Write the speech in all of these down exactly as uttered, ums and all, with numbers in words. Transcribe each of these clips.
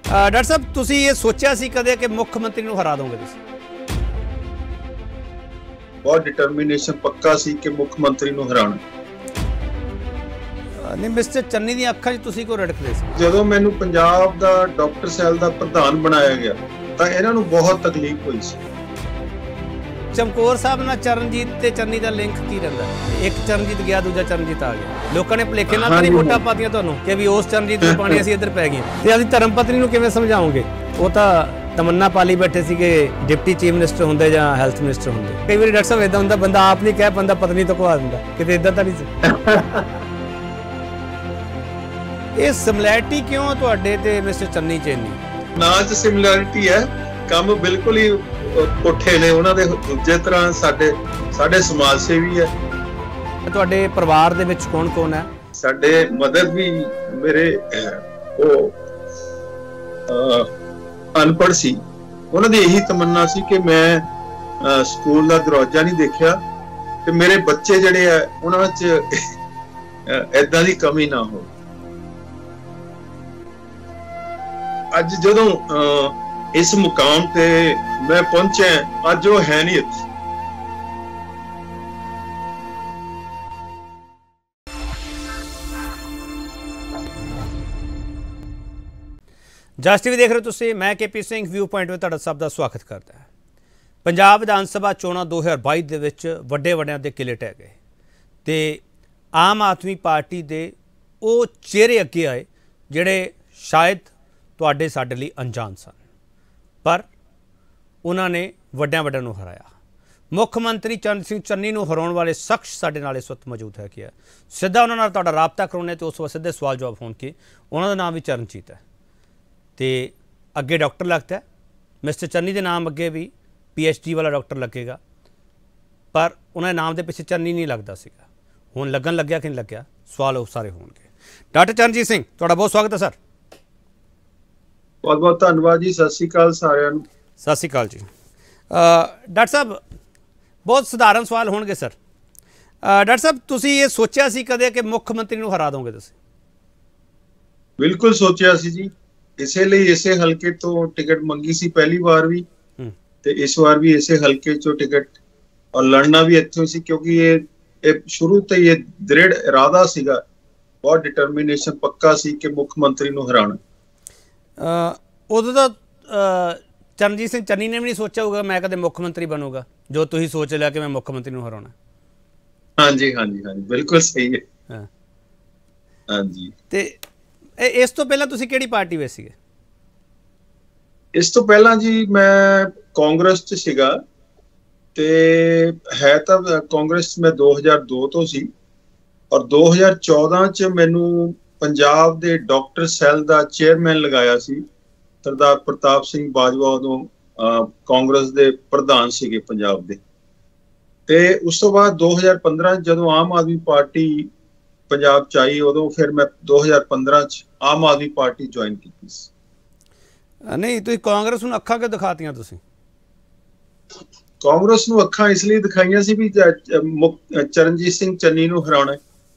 Doctor साहब तुसी ये सोचा सी कदे कि मुख्य मंत्री नूं हरा दोगे तुसी? बहुत डिटरमिनेशन पक्का सी कि मुख्य मंत्री नूं हराना। नहीं मिस्टर चन्नी दी अखां 'च तुसी क्यों रड़कदे सी? ਜਦੋਂ ਮੈਨੂੰ ਪੰਜਾਬ ਦਾ ਡਾਕਟਰ ਸੈਲ ਦਾ ਪ੍ਰਧਾਨ ਬਣਾਇਆ ਗਿਆ ਤਾਂ ਇਹਨਾਂ ਨੂੰ ਬਹੁਤ ਤਕਲੀਫ ਹੋਈ ਸੀ। चमकौर साहब नाल चरणजीत ते चन्नी दा लिंक की रहिंदा? एक चरणजीत गया दूजा चरणजीत आ गया, लोकां ने भुलेखे नाल तां नहीं वोटां पातीआं तुहानूं कि भी उस चरणजीत नूं पाणी असीं इधर पै गए ते असीं धर्म पत्नी नूं किवें समझाओगे? वो तां तमन्ना पाली बैठे सीगे डिप्टी चीफ मिनिस्टर हुंदे जां हैल्थ मिनिस्टर हुंदे। कई वारी डॉक्टर साहब इदां हुंदा बंदा आप नहीं कह पांदा पत्नी तो कहा दिंदा, किते इदां तां नहीं सी? ਇਹ ਸਿਮਿਲੈਰਿਟੀ ਕਿਉਂ ਤੁਹਾਡੇ ਤੇ ਮਿਸਟਰ ਚੰਨੀ ਚੇਨੀ? ਨਾ ਚ ਸਿਮਿਲੈਰਿਟੀ ਹੈ, ਕੰਮ ਬਿਲਕੁਲ ਹੀ ਪੁੱਠੇ ਨੇ ਉਹਨਾਂ ਦੇ। ਦੂਜੇ ਤਰ੍ਹਾਂ ਸਾਡੇ ਸਾਡੇ ਸਮਾਜ ਸੇਵੀ ਹੈ। ਤੁਹਾਡੇ ਪਰਿਵਾਰ ਦੇ ਵਿੱਚ ਕੌਣ ਕੌਣ ਹੈ? ਸਾਡੇ ਮਦਰ ਵੀ ਮੇਰੇ ਉਹ ਅਨਪੜ੍ਹ ਸੀ। ਉਹਨਾਂ ਦੀ ਇਹੀ ਤਮੰਨਾ ਸੀ ਕਿ ਮੈਂ ਸਕੂਲ ਦਾ ਦਰਵਾਜ਼ਾ ਨਹੀਂ ਦੇਖਿਆ ਤੇ ਮੇਰੇ ਬੱਚੇ ਜਿਹੜੇ ਆ ਉਹਨਾਂ 'ਚ ਏਦਾਂ ਦੀ ਕਮੀ ਨਾ ਹੋ। ਅੱਜ ਜਦੋਂ ਇਸ ਮੁਕਾਮ ਤੇ ਮੈਂ ਪਹੁੰਚਿਆ, ਅੱਜ ਉਹ ਹੈ ਨਹੀਂ ਇੱਥੇ। ਜਸ ਟੀਵੀ ਦੇਖ ਰਹੇ ਹੋ ਤੁਸੀਂ, ਮੈਂ ਕੇਪੀ ਸਿੰਘ ਵਿਊ ਪੁਆਇੰਟ ਵਿੱਚ ਤੁਹਾਡਾ ਸਭ ਦਾ ਸਵਾਗਤ ਕਰਦਾ ਹਾਂ। ਪੰਜਾਬ ਵਿਧਾਨ ਸਭਾ ਚੋਣਾਂ ਦੋ ਹਜ਼ਾਰ ਬਾਈ ਦੇ ਵਿੱਚ ਵੱਡੇ ਵੱਡਿਆਂ ਦੇ ਕਿਲੇ ਟਹਿ ਗਏ ਤੇ ਆਮ ਆਦਮੀ ਪਾਰਟੀ ਦੇ ਉਹ ਚਿਹਰੇ ਅੱਗੇ ਆਏ ਜਿਹੜੇ ਸ਼ਾਇਦ ਤੁਹਾਡੇ ਸਾਡੇ ਲਈ ਅਣਜਾਣ ਸਨ, ਪਰ ਉਹਨਾਂ ਨੇ ਵੱਡਿਆਂ ਵੱਡਿਆਂ ਨੂੰ ਹਰਾਇਆ। ਮੁੱਖ ਮੰਤਰੀ ਚਰਨ ਸਿੰਘ ਚੰਨੀ ਨੂੰ ਹਰਾਉਣ ਵਾਲੇ ਸ਼ਖਸ ਸਾਡੇ ਨਾਲ ਇਸ ਵਕਤ ਮੌਜੂਦ ਹੈ ਕਿ ਸਿੱਧਾ ਉਹਨਾਂ ਨਾਲ ਤੁਹਾਡਾ ਰਾਬਤਾ ਕਰਾਉਣਾ ਤੇ ਉਸ ਵਕਤ ਸਿੱਧੇ ਸਵਾਲ ਜਵਾਬ ਹੋਣ ਕੇ ਉਹਨਾਂ ਦਾ ਨਾਮ ਵੀ ਚਰਨਜੀਤ ਹੈ ਤੇ ਅੱਗੇ ਡਾਕਟਰ ਲੱਗਦਾ ਹੈ। ਮਿਸਟਰ ਚੰਨੀ ਦੇ ਨਾਮ ਅੱਗੇ ਵੀ ਪੀ ਐਚ ਡੀ ਵਾਲਾ ਡਾਕਟਰ ਲੱਗੇਗਾ, ਪਰ ਉਹਨਾਂ ਦੇ ਨਾਮ ਦੇ ਪਿੱਛੇ ਚੰਨੀ ਨਹੀਂ ਲੱਗਦਾ ਸੀਗਾ। ਹੁਣ ਲੱਗਣ ਲੱਗਿਆ ਕਿ ਨਹੀਂ ਲੱਗਿਆ, ਸਵਾਲ ਉਹ ਸਾਰੇ ਹੋਣਗੇ। ਡਾਕਟਰ ਚਰਨਜੀਤ ਸਿੰਘ, ਤੁਹਾਡਾ ਬਹੁਤ ਸਵਾਗਤ ਹੈ ਸਰ। ਬਹੁਤ ਬਹੁਤ ਧੰਨਵਾਦ ਜੀ। ਸਤਿ ਸ਼੍ਰੀ ਅਕਾਲ ਸਾਰਿਆਂ ਨੂੰ। ਸਤਿ ਸ਼੍ਰੀ ਅਕਾਲ ਜੀ। ਡਾਕਟਰ ਸਾਹਿਬ ਬਹੁਤ ਸਧਾਰਨ ਸਵਾਲ ਹੋਣਗੇ ਸਰ। ਡਾਕਟਰ ਸਾਹਿਬ ਤੁਸੀਂ ਇਹ ਸੋਚਿਆ ਸੀ ਕਦੇ ਕਿ ਮੁੱਖ ਮੰਤਰੀ ਨੂੰ ਹਰਾ ਦੋਗੇ ਤੁਸੀਂ? ਬਿਲਕੁਲ ਸੋਚਿਆ ਸੀ ਜੀ। ਇਸੇ ਲਈ ਇਸੇ ਹਲਕੇ ਤੋਂ ਟਿਕਟ ਮੰਗੀ ਸੀ ਪਹਿਲੀ ਵਾਰ ਵੀ ਤੇ ਇਸ ਵਾਰ ਵੀ ਇਸੇ ਹਲਕੇ ਚੋਂ ਟਿਕਟ, ਔਰ ਲੜਨਾ ਵੀ ਇੱਥੋਂ ਸੀ ਕਿਉਂਕਿ ਇਹ ਇਹ ਸ਼ੁਰੂ ਤੋਂ ਹੀ ਇਹ ਦ੍ਰਿੜ ਇਰਾਦਾ ਸੀਗਾ, ਬਹੁਤ ਡਿਟਰਮੀਨੇਸ਼ਨ ਪੱਕਾ ਸੀ ਕਿ ਮੁੱਖ ਮੰਤਰੀ ਨੂੰ ਹਰਾਉਣਾ। ਉਦੋਂ ਤਾਂ ਚਰਨਜੀਤ ਸਿੰਘ ਚੰਨੀ ਨੇ ਵੀ ਨਹੀਂ ਸੋਚਿਆ ਹੋਊਗਾ ਮੈਂ ਕਦੇ ਮੁੱਖ ਮੰਤਰੀ ਬਣੂਗਾ, ਜੋ ਤੁਸੀਂ ਸੋਚ ਲਿਆ ਕਿ ਮੈਂ ਮੁੱਖ ਮੰਤਰੀ ਨੂੰ ਹਰਾਉਣਾ। ਹਾਂਜੀ ਹਾਂਜੀ ਹਾਂਜੀ ਬਿਲਕੁਲ ਸਹੀ ਹੈ। ਹਾਂ ਹਾਂਜੀ। ਤੇ ਇਸ ਤੋਂ ਪਹਿਲਾਂ ਤੁਸੀਂ ਕਿਹੜੀ ਪਾਰਟੀ ਵਿੱਚ ਸੀਗੇ? ਇਸ ਤੋਂ ਪਹਿਲਾਂ ਜੀ ਮੈਂ ਕਾਂਗਰਸ 'ਚ ਸੀਗਾ ਤੇ ਹੈ ਤਾਂ ਕਾਂਗਰਸ 'ਚ ਮੈਂ ਦੋ ਹਜ਼ਾਰ ਦੋ ਤੋਂ ਸੀ, ਔਰ ਦੋ ਹਜ਼ਾਰ ਚੌਦਾਂ 'ਚ ਮੈਨੂੰ ਪੰਜਾਬ ਦੇ ਡਾਕਟਰ ਸੈਲ ਦਾ ਚੇਅਰਮੈਨ ਲਗਾਇਆ ਸੀ। ਸਰਦਾਰ ਪ੍ਰਤਾਪ ਸਿੰਘ ਬਾਜਵਾ ਉਦੋਂ ਕਾਂਗਰਸ ਦੇ ਪ੍ਰਧਾਨ ਸੀਗੇ ਪੰਜਾਬ ਦੇ। ਤੇ ਉਸ ਤੋਂ ਬਾਅਦ ਦੋ ਹਜ਼ਾਰ ਪੰਦਰਾਂ ਜਦੋਂ ਆਮ ਆਦਮੀ ਪਾਰਟੀ ਪੰਜਾਬ 'ਚ ਆਈ, ਉਦੋਂ ਫਿਰ ਮੈਂ ਦੋ ਹਜ਼ਾਰ ਪੰਦਰਾਂ 'ਚ ਆਮ ਆਦਮੀ ਪਾਰਟੀ ਜੁਆਇਨ ਕੀਤੀ ਸੀ। ਨਹੀਂ ਤੁਸੀਂ ਕਾਂਗਰਸ ਨੂੰ ਅੱਖਾਂ ਕਿਉਂ ਦਿਖਾਤੀਆਂ? ਤੁਸੀਂ ਕਾਂਗਰਸ ਨੂੰ ਅੱਖਾਂ ਇਸ ਲਈ ਦਿਖਾਈਆਂ ਸੀ ਵੀ ਚਰਨਜੀਤ ਸਿੰਘ ਚੰਨੀ ਨੂੰ ਹਰਾਉਣਾ।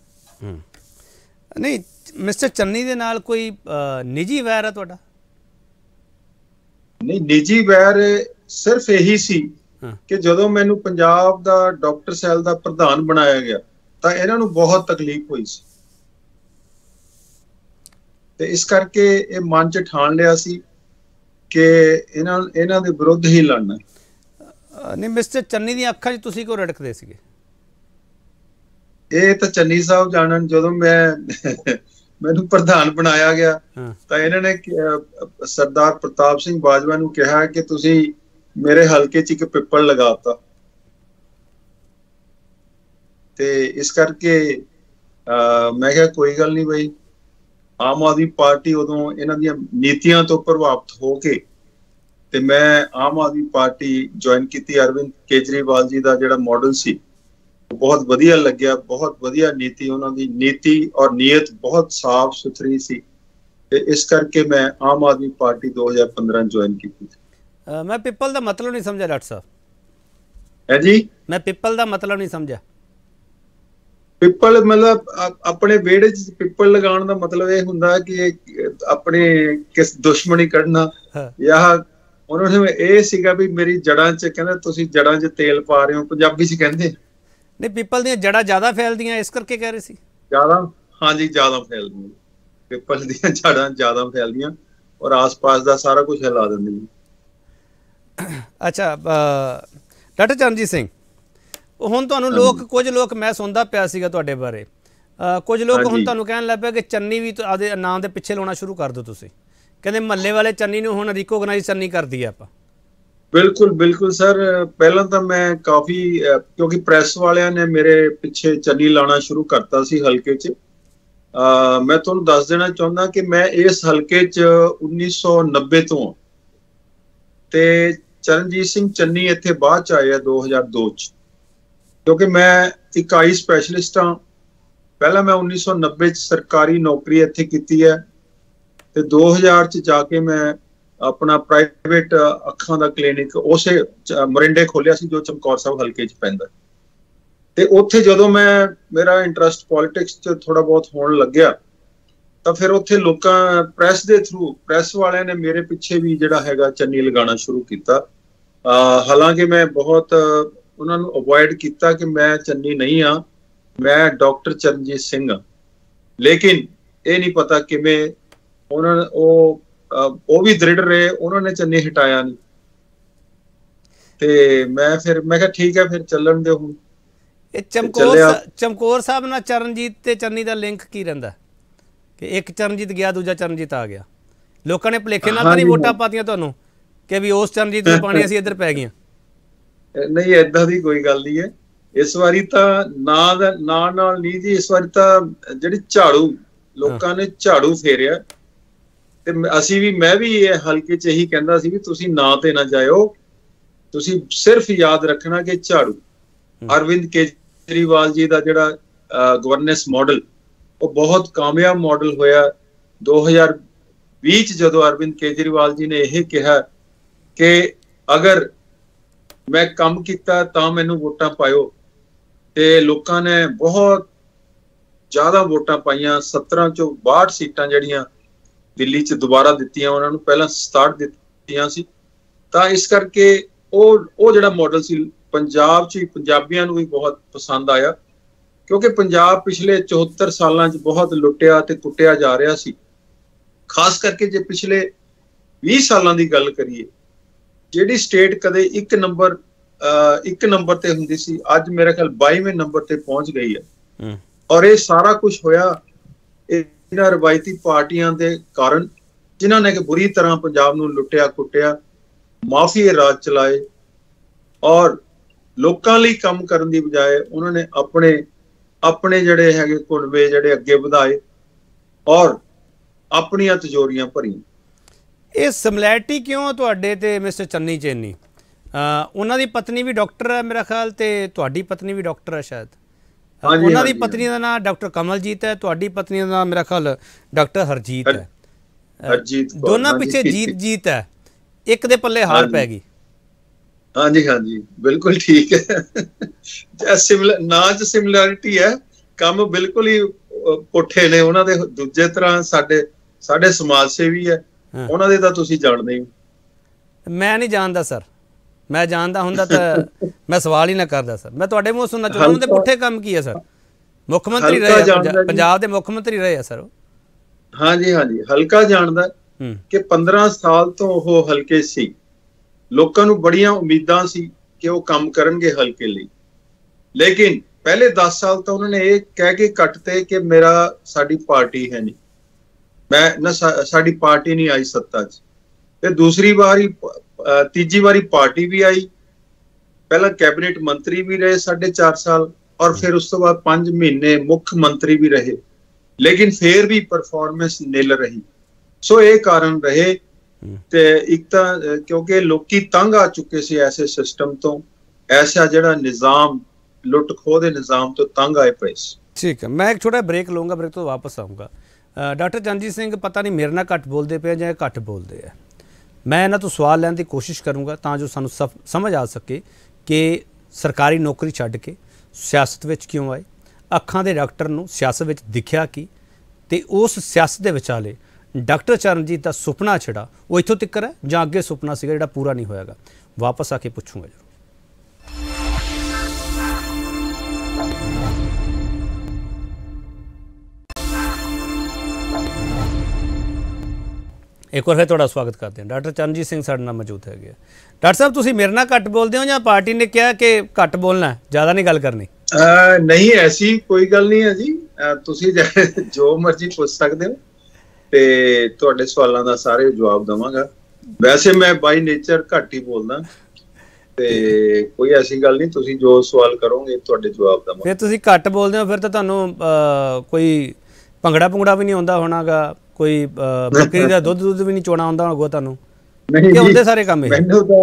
ਨਹੀਂ ਮਿਸਟਰ ਚੰਨੀ ਦੇ ਨਾਲ ਕੋਈ ਨਿੱਜੀ ਵੈਰ ਹੈ ਤੁਹਾਡਾ? ਨਹੀਂ, ਨਿੱਜੀ ਵੈਰ ਸਿਰਫ ਇਹੀ ਸੀ ਕਿ ਜਦੋਂ ਮੈਨੂੰ ਪੰਜਾਬ ਦਾ ਡਾਕਟਰ ਸੈਲ ਦਾ ਪ੍ਰਧਾਨ ਬਣਾਇਆ ਗਿਆ ਤਾਂ ਇਹਨਾਂ ਨੂੰ ਬਹੁਤ ਤਕਲੀਫ ਹੋਈ ਸੀ ਤੇ ਇਸ ਕਰਕੇ ਇਹ ਮਨ 'ਚ ਠਾਣ ਲਿਆ ਸੀ ਕਿ ਇਹਨਾਂ ਇਹਨਾਂ ਦੇ ਵਿਰੁੱਧ ਹੀ ਲੜਨਾ। ਨਹੀਂ ਮਿਸਟਰ ਚੰਨੀ ਦੀਆਂ ਅੱਖਾਂ 'ਚ ਤੁਸੀਂ ਕਿਉਂ ਰੜਕਦੇ ਸੀਗੇ? ਇਹ ਤਾਂ ਚੰਨੀ ਸਾਹਿਬ ਜਾਣਨ। ਜਦੋਂ ਮੈਂ ਮੈਨੂੰ ਪ੍ਰਧਾਨ ਬਣਾਇਆ ਗਿਆ ਤਾਂ ਇਹਨਾਂ ਨੇ ਸਰਦਾਰ ਪ੍ਰਤਾਪ ਸਿੰਘ ਬਾਜਵਾ ਨੂੰ ਕਿਹਾ ਕਿ ਤੁਸੀਂ ਮੇਰੇ ਹਲਕੇ 'ਚ ਇੱਕ ਪਿੱਪਲ ਲਗਾਤਾ ਤੇ ਇਸ ਕਰਕੇ ਮੈਂ ਕਿਹਾ ਕੋਈ ਗੱਲ ਨਹੀਂ ਬਈ। ਆਮ ਆਦਮੀ ਪਾਰਟੀ ਉਦੋਂ ਇਹਨਾਂ ਦੀਆਂ ਨੀਤੀਆਂ ਤੋਂ ਪ੍ਰਭਾਵਿਤ ਹੋ ਕੇ ਤੇ ਮੈਂ ਆਮ ਆਦਮੀ ਪਾਰਟੀ ਜੁਆਇਨ ਕੀਤੀ। ਅਰਵਿੰਦ ਕੇਜਰੀਵਾਲ ਜੀ ਦਾ ਜਿਹੜਾ ਮਾਡਲ ਸੀ ਬਹੁਤ ਵਧੀਆ ਲੱਗਿਆ, ਬਹੁਤ ਵਧੀਆ ਨੀਤੀ ਉਹਨਾਂ ਦੀ, ਨੀਤੀ ਔਰ ਨੀਅਤ ਬਹੁਤ ਸਾਫ਼ ਸੁਥਰੀ ਸੀ ਤੇ ਇਸ ਕਰਕੇ ਮੈਂ ਆਮ ਆਦਮੀ ਪਾਰਟੀ ਦੋ ਹਜ਼ਾਰ ਪੰਦਰਾਂ ਜੁਆਇਨ ਕੀਤੀ। ਮੈਂ ਪਿੱਪਲ ਦਾ ਮਤਲਬ ਨਹੀਂ ਸਮਝਿਆ ਡਾਕਟਰ ਸਾਹਿਬ। ਹੈ ਜੀ? ਮੈਂ ਪਿੱਪਲ ਦਾ ਮਤਲਬ ਨਹੀਂ ਸਮਝਿਆ। ਪਿੱਪਲ ਮਤਲਬ ਆਪਣੇ ਵਿਹੜੇ 'ਚ ਪਿੱਪਲ ਲਗਾਉਣ ਦਾ ਮਤਲਬ ਇਹ ਹੁੰਦਾ ਕਿ ਆਪਣੇ ਕਿਸ ਦੁਸ਼ਮਣੀ ਕੱਢਣਾ, ਜਾਂ ਉਹਨਾਂ ਨੂੰ ਇਹ ਸੀਗਾ ਵੀ ਮੇਰੀ ਜੜ੍ਹਾਂ 'ਚ, ਕਹਿੰਦਾ ਤੁਸੀਂ ਜੜ੍ਹਾਂ 'ਚ ਤੇਲ ਪਾ ਰਹੇ ਹੋ, ਪੰਜਾਬੀ 'ਚ ਕਹਿੰਦੇ। ਨਹੀਂ, ਪਿੱਪਲ ਦੀਆਂ ਜੜ੍ਹਾਂ ਜ਼ਿਆਦਾ ਫੈਲਦੀਆਂ, ਇਸ ਕਰਕੇ ਕਹਿ ਰਹੇ ਸੀ। ਜ਼ਿਆਦਾ, ਹਾਂਜੀ, ਜ਼ਿਆਦਾ ਫੈਲਦੀਆਂ, ਪਿੱਪਲ ਦੀਆਂ ਜੜ੍ਹਾਂ ਜ਼ਿਆਦਾ ਫੈਲਦੀਆਂ ਔਰ ਆਸ-ਪਾਸ ਦਾ ਸਾਰਾ ਕੁਝ ਹਿਲਾ ਦਿੰਦੀਆਂ। ਅੱਛਾ ਡਾਕਟਰ ਚਰਨਜੀਤ ਸਿੰਘ, ਹੁਣ ਤੁਹਾਨੂੰ ਲੋਕ, ਕੁਝ ਲੋਕ, ਮੈਂ ਸੁਣਦਾ ਪਿਆ ਸੀਗਾ ਤੁਹਾਡੇ ਬਾਰੇ, ਕੁਝ ਲੋਕ ਹੁਣ ਤੁਹਾਨੂੰ ਕਹਿਣ ਲੱਗ ਪਿਆ ਕਿ ਚੰਨੀ ਵੀ ਆਪਦੇ ਨਾਮ ਦੇ ਪਿੱਛੇ ਲਾਉਣਾ ਸ਼ੁਰੂ ਕਰ ਦਿਓ ਤੁਸੀਂ, ਕਹਿੰਦੇ ਮਹੱਲੇ ਵਾਲੇ ਚੰਨੀ ਨੂੰ ਹੁਣ ਰਿਕੋਗਨਾਈਜ਼ ਚੰਨੀ ਕਰ ਦਈਏ ਆਪਾਂ। ਬਿਲਕੁਲ ਬਿਲਕੁਲ ਸਰ, ਪਹਿਲਾਂ ਤਾਂ ਮੈਂ ਕਾਫੀ, ਕਿਉਂਕਿ ਪ੍ਰੈਸ ਵਾਲਿਆਂ ਨੇ ਮੇਰੇ ਪਿੱਛੇ ਚੰਨੀ ਲਾਉਣਾ ਸ਼ੁਰੂ ਕਰਤਾ ਸੀ ਹਲਕੇ 'ਚ। ਮੈਂ ਤੁਹਾਨੂੰ ਦੱਸ ਦੇਣਾ ਚਾਹੁੰਦਾ ਕਿ ਮੈਂ ਇਸ ਹਲਕੇ 'ਚ ਉੱਨੀ ਸੌ ਨੱਬੇ ਤੋਂ, ਤੇ ਚਰਨਜੀਤ ਸਿੰਘ ਚੰਨੀ ਇੱਥੇ ਬਾਅਦ 'ਚ ਆਏ ਆ ਦੋ ਹਜ਼ਾਰ ਦੋ 'ਚ, ਕਿਉਂਕਿ ਮੈਂ ਇੱਕ ਆਈ ਸਪੈਸ਼ਲਿਸਟ ਹਾਂ। ਪਹਿਲਾਂ ਮੈਂ ਉੱਨੀ ਸੌ ਨੱਬੇ 'ਚ ਸਰਕਾਰੀ ਨੌਕਰੀ ਇੱਥੇ ਕੀਤੀ ਹੈ, ਤੇ ਦੋ ਹਜ਼ਾਰ 'ਚ ਜਾ ਕੇ ਮੈਂ ਆਪਣਾ ਪ੍ਰਾਈਵੇਟ ਅੱਖਾਂ ਦਾ ਕਲੀਨਿਕ ਉਸੇ ਮਰਿੰਡੇ ਖੋਲਿਆ ਸੀ, ਜੋ ਚਮਕੌਰ ਸਾਹਿਬ ਹਲਕੇ 'ਚ ਪੈਂਦਾ। ਤੇ ਉੱਥੇ ਜਦੋਂ ਮੈਂ, ਮੇਰਾ ਇੰਟਰਸਟ ਪੋਲਿਟਿਕਸ 'ਚ ਥੋੜਾ ਬਹੁਤ ਹੋਣ ਲੱਗਿਆ, ਤਾਂ ਫਿਰ ਉੱਥੇ ਲੋਕਾਂ, ਪ੍ਰੈਸ ਦੇ ਥਰੂ, ਪ੍ਰੈਸ ਵਾਲਿਆਂ ਨੇ ਮੇਰੇ ਪਿੱਛੇ ਵੀ ਜਿਹੜਾ ਹੈਗਾ ਚੰਨੀ ਲਗਾਉਣਾ ਸ਼ੁਰੂ ਕੀਤਾ। ਹਾਲਾਂਕਿ ਮੈਂ ਬਹੁਤ ਉਹਨਾਂ ਨੂੰ ਅਵੋਇਡ ਕੀਤਾ ਕਿ ਮੈਂ ਚੰਨੀ ਨਹੀਂ ਹਾਂ, ਮੈਂ ਡਾਕਟਰ ਚਰਨਜੀਤ ਸਿੰਘ ਹਾਂ। ਲੇਕਿਨ ਇਹ ਨਹੀਂ ਪਤਾ ਕਿਵੇਂ ਉਹਨਾਂ ਨੇ, ਉਹ ਉਹ ਵੀ ਦ੍ਰਿੜ ਰਹੇ, ਉਹਨਾਂ ਨੇ ਚੰਨੀ ਹਟਾਇਆ ਨਹੀਂ। ਤੇ ਮੈਂ ਫਿਰ ਮੈਂ ਕਿਹਾ ਠੀਕ ਹੈ, ਫਿਰ ਚੱਲਣ ਦਿਓ। ਹੁਣ ਇਹ ਚਮਕੌਰ ਚਮਕੌਰ ਸਾਹਿਬ ਨਾਲ ਚਰਨਜੀਤ ਤੇ ਚੰਨੀ ਦਾ ਲਿੰਕ ਕੀ ਰਹਿੰਦਾ ਕਿ ਇੱਕ ਚਰਨਜੀਤ ਗਿਆ, ਦੂਜਾ ਚਰਨਜੀਤ ਆ ਗਿਆ? ਲੋਕਾਂ ਨੇ ਭੁਲੇਖੇ ਨਾਲ ਤਾਂ ਨਹੀਂ ਵੋਟਾਂ ਪਾਤੀਆਂ ਤੁਹਾਨੂੰ ਕਿ ਵੀ ਉਸ ਚਰਨਜੀਤ ਨੂੰ ਪਾਣੀ, ਅਸੀਂ ਇੱਧਰ ਪੈ ਗਈਆਂ? ਨਹੀਂ, ਏਦਾਂ ਦੀ ਕੋਈ ਗੱਲ ਨਹੀਂ ਹੈ। ਇਸ ਵਾਰੀ ਤਾਂ ਨਾਂ ਦਾ ਨਾਂ ਨਾਲ ਨਹੀਂ ਜੀ, ਇਸ ਵਾਰੀ ਤਾਂ ਜਿਹੜੀ ਝਾੜੂ, ਲੋਕਾਂ ਨੇ ਝਾੜੂ ਫੇਰਿਆ। ਤੇ ਅਸੀਂ ਵੀ, ਮੈਂ ਵੀ ਇਹ ਹਲਕੇ 'ਚ ਇਹੀ ਕਹਿੰਦਾ ਸੀ ਵੀ ਤੁਸੀਂ ਨਾਂ ਤੇ ਨਾ ਜਾਇਓ, ਤੁਸੀਂ ਸਿਰਫ ਯਾਦ ਰੱਖਣਾ ਕਿ ਝਾੜੂ, ਅਰਵਿੰਦ ਕੇਜਰੀਵਾਲ ਜੀ ਦਾ ਜਿਹੜਾ ਗਵਰਨੈਂਸ ਮਾਡਲ, ਉਹ ਬਹੁਤ ਕਾਮਯਾਬ ਮਾਡਲ ਹੋਇਆ। ਦੋ ਹਜ਼ਾਰ ਵੀਹ 'ਚ ਜਦੋਂ ਅਰਵਿੰਦ ਕੇਜਰੀਵਾਲ ਜੀ ਨੇ ਇਹ ਕਿਹਾ ਕਿ ਅਗਰ ਮੈਂ ਕੰਮ ਕੀਤਾ ਤਾਂ ਮੈਨੂੰ ਵੋਟਾਂ ਪਾਇਓ, ਤੇ ਲੋਕਾਂ ਨੇ ਬਹੁਤ ਜ਼ਿਆਦਾ ਵੋਟਾਂ ਪਾਈਆਂ। ਸੱਤਰਾਂ ਚੋਂ ਬਾਹਠ ਸੀਟਾਂ ਜਿਹੜੀਆਂ ਦਿੱਲੀ 'ਚ ਦੁਬਾਰਾ ਦਿੱਤੀਆਂ ਉਹਨਾਂ ਨੂੰ, ਪਹਿਲਾਂ ਸਤਾਹਠ ਦਿੱਤੀਆਂ ਸੀ। ਤਾਂ ਇਸ ਕਰਕੇ ਉਹ ਉਹ ਜਿਹੜਾ ਮਾਡਲ ਸੀ ਪੰਜਾਬ 'ਚ, ਪੰਜਾਬੀਆਂ ਨੂੰ ਵੀ ਬਹੁਤ ਪਸੰਦ ਆਇਆ, ਕਿਉਂਕਿ ਪੰਜਾਬ ਪਿਛਲੇ ਚੁਹੱਤਰ ਸਾਲਾਂ 'ਚ ਬਹੁਤ ਲੁੱਟਿਆ ਤੇ ਕੁੱਟਿਆ ਜਾ ਰਿਹਾ ਸੀ। ਖਾਸ ਕਰਕੇ ਜੇ ਪਿਛਲੇ ਵੀਹ ਸਾਲਾਂ ਦੀ ਗੱਲ ਕਰੀਏ, ਜਿਹੜੀ ਸਟੇਟ ਕਦੇ ਇੱਕ ਨੰਬਰ ਇੱਕ ਨੰਬਰ ਤੇ ਹੁੰਦੀ ਸੀ, ਅੱਜ ਮੇਰੇ ਖਿਆਲ ਬਾਈਵੇਂ ਨੰਬਰ ਤੇ ਪਹੁੰਚ ਗਈ ਹੈ। ਔਰ ਇਹ ਸਾਰਾ ਕੁਝ ਹੋਇਆ ਇਹਨਾਂ ਰਵਾਇਤੀ ਪਾਰਟੀਆਂ ਦੇ ਕਾਰਨ, ਜਿਨ੍ਹਾਂ ਨੇ ਕਿ ਬੁਰੀ ਤਰ੍ਹਾਂ ਪੰਜਾਬ ਨੂੰ ਲੁੱਟਿਆ ਕੁੱਟਿਆ, ਮਾਫੀਆ ਰਾਜ ਚਲਾਏ, ਔਰ ਲੋਕਾਂ ਲਈ ਕੰਮ ਕਰਨ ਦੀ ਬਜਾਏ ਉਹਨਾਂ ਨੇ ਆਪਣੇ ਆਪਣੇ ਜਿਹੜੇ ਹੈਗੇ ਕੁਨਵੇ ਜਿਹੜੇ ਅੱਗੇ ਵਧਾਏ ਔਰ ਆਪਣੀਆਂ ਤਿਜੋਰੀਆਂ ਭਰੀਆਂ। ਇਹ ਸਿਮਿਲੈਰਿਟੀ ਕਿਉਂ ਤੁਹਾਡੇ ਤੇ ਮਿਸਟਰ ਚੰਨੀ ਚੇਨੀ? ਉਹਨਾਂ ਦੀ ਪਤਨੀ ਵੀ ਡਾਕਟਰ ਹੈ ਮੇਰਾ ਖਿਆਲ, ਤੇ ਤੁਹਾਡੀ ਪਤਨੀ ਵੀ ਡਾਕਟਰ ਹੈ ਸ਼ਾਇਦ। ਉਹਨਾਂ ਦੀ ਪਤਨੀ ਦਾ ਨਾਮ ਡਾਕਟਰ ਕਮਲਜੀਤ ਹੈ, ਤੁਹਾਡੀ ਪਤਨੀ ਦਾ ਨਾਮ ਮੇਰਾ ਖਿਆਲ ਡਾਕਟਰ ਹਰਜੀਤ ਹੈ। ਦੋਨਾਂ ਪਿੱਛੇ ਜੀਤ ਜੀਤ ਹੈ, ਇੱਕ ਦੇ ਪੱਲੇ ਹਾਰ ਪੈ ਗਈ। ਹਾਂਜੀ ਹਾਂਜੀ, ਬਿਲਕੁਲ ਠੀਕ ਹੈ। ਨਾਂ 'ਚ ਸਿਮਿਲੈਰਿਟੀ ਹੈ, ਕੰਮ ਬਿਲਕੁਲ ਹੀ ਪੁੱਠੇ ਨੇ ਉਹਨਾਂ ਦੇ। ਦੂਜੇ ਤਰ੍ਹਾਂ ਸਾਡੇ ਸਾਡੇ ਸਮਾਜ ਸੇਵੀ ਹੈ, ਉਹਨਾਂ ਦੇ ਤਾਂ ਤੁਸੀਂ ਜਾਣਦੇ ਹੋ। ਮੈਂ ਨਹੀਂ ਜਾਣਦਾ ਸਰ, ਮੈਂ ਜਾਣਦਾ ਹੁੰਦਾ ਤਾਂ ਮੈਂ ਸਵਾਲ ਹੀ ਨਾ ਕਰਦਾ ਸਰ। ਮੈਂ ਤੁਹਾਡੇ ਮੂੰਹ ਸੁਣਨਾ ਚਾਹੁੰਦਾ, ਉਹਨਾਂ ਦੇ ਪੁੱਠੇ ਕੰਮ ਕੀ ਹੈ ਸਰ? ਮੁੱਖ ਮੰਤਰੀ ਰਹੇ, ਪੰਜਾਬ ਦੇ ਮੁੱਖ ਮੰਤਰੀ ਰਹੇ ਆ ਸਰ। ਹਾਂਜੀ ਹਾਂਜੀ, ਹਲਕਾ ਜਾਣਦਾ ਕਿ ਪੰਦਰਾਂ ਸਾਲ ਤੋਂ ਉਹ ਹਲਕੇ ਸੀ, ਲੋਕਾਂ ਨੂੰ ਬੜੀਆਂ ਉਮੀਦਾਂ ਸੀ ਕਿ ਉਹ ਕੰਮ ਕਰਨਗੇ ਹਲਕੇ ਲਈ। ਲੇਕਿਨ ਪਹਿਲੇ ਦਸ ਸਾਲ ਤਾਂ ਉਹਨਾਂ ਨੇ ਇਹ ਕਹਿ ਕੇ ਕੱਟਤੇ ਕਿ ਮੇਰਾ ਸਾਡੀ ਪਾਰਟੀ ਹੈ ਨਹੀਂ, ਮੈਂ ਨਾ ਸਾਡੀ ਪਾਰਟੀ ਨਹੀਂ ਆਈ ਸੱਤਾ 'ਚ। ਤੇ ਦੂਸਰੀ ਵਾਰੀ, ਤੀਜੀ ਵਾਰੀ ਪਾਰਟੀ ਵੀ ਆਈ, ਪਹਿਲਾਂ ਕੈਬਨਿਟ ਮੰਤਰੀ ਵੀ ਰਹੇ ਸਾਢੇ ਚਾਰ ਸਾਲ, ਔਰ ਫਿਰ ਉਸ ਤੋਂ ਬਾਅਦ ਪੰਜ ਮਹੀਨੇ ਮੁੱਖ ਮੰਤਰੀ ਵੀ ਰਹੇ, ਲੇਕਿਨ ਫਿਰ ਵੀ ਪਰਫਾਰਮੈਂਸ ਨਿਲ ਰਹੀ। ਸੋ ਇਹ ਕਾਰਨ ਰਹੇ। ਤੇ ਇੱਕ ਤਾਂ ਕਿਉਂਕਿ ਲੋਕੀ ਤੰਗ ਆ ਚੁੱਕੇ ਸੀ ਐਸੇ ਸਿਸਟਮ ਤੋਂ, ਐਸਾ ਜਿਹੜਾ ਨਿਜ਼ਾਮ, ਲੁੱਟ ਖੋਹ ਦੇ ਨਿਜ਼ਾਮ ਤੋਂ ਤੰਗ ਆਏ ਪਏ ਸੀ। ਠੀਕ ਹੈ, ਮੈਂ ਇੱਕ ਛੋਟਾ ਬ੍ਰੇਕ ਲਊਂਗਾ, ਬ੍ਰੇਕ ਤੋਂ ਵਾਪਸ ਆਊਂਗਾ। ਡਾਕਟਰ ਚਰਨਜੀਤ ਸਿੰਘ ਪਤਾ ਨਹੀਂ ਮੇਰੇ ਨਾਲ ਘੱਟ ਬੋਲਦੇ ਪਏ ਜਾਂ ਘੱਟ ਬੋਲਦੇ ਆ। ਮੈਂ ਇਹਨਾਂ ਤੋਂ ਸਵਾਲ ਲੈਣ ਦੀ ਕੋਸ਼ਿਸ਼ ਕਰੂੰਗਾ ਤਾਂ ਜੋ ਸਾਨੂੰ ਸਮਝ ਆ ਸਕੇ ਕਿ ਸਰਕਾਰੀ ਨੌਕਰੀ ਛੱਡ ਕੇ ਸਿਆਸਤ ਵਿੱਚ ਕਿਉਂ ਆਏ ਅੱਖਾਂ ਦੇ ਡਾਕਟਰ ਨੂੰ ਸਿਆਸਤ ਵਿੱਚ ਦਿਖਿਆ ਕੀ, ਤੇ ਉਸ ਸਿਆਸਤ ਦੇ ਵਿਚਾਲੇ ਡਾਕਟਰ ਚਰਨਜੀਤ ਦਾ ਸੁਪਨਾ ਜਿਹੜਾ ਉਹ ਇੱਥੋਂ ਤੱਕ ਹੈ ਜਾਂ ਅੱਗੇ ਸੁਪਨਾ ਸੀਗਾ ਜਿਹੜਾ ਪੂਰਾ ਨਹੀਂ ਹੋਇਆਗਾ? ਵਾਪਸ ਆ ਕੇ ਪੁੱਛੂੰਗਾ ਜਰੂਰ। एक बार फिर थोड़ा स्वागत करते हैं। डॉक्टर चरणजीत सिंह साडे नाल मौजूद है। डॉक्टर साहब तुसीं मेरे नाल घट बोलते हो या पार्टी ने कहा कि घट बोलना है, ज़्यादा नहीं गल करनी? आ, नहीं, ऐसी कोई गल नहीं है जी। तुसीं जो मर्जी पूछ सकते हो ते तुहाडे सवालों का सारे जवाब देवांगा। वैसे मैं बाई नेचर घट ही बोलदा ते कोई ऐसी गल नहीं, तुसीं जो सवाल करोगे तुहाडे जवाब देवांगा। फिर तुसीं घट बोलदे हो, फिर तो तुहानूं कोई भंगड़ा भुंगड़ा भी नहीं आउंदा होणागा, कोई बकरी का दुध दुध भी नहीं चोना आउंदा होगा तुहानूं? नहीं जी, सारे काम मैनू तो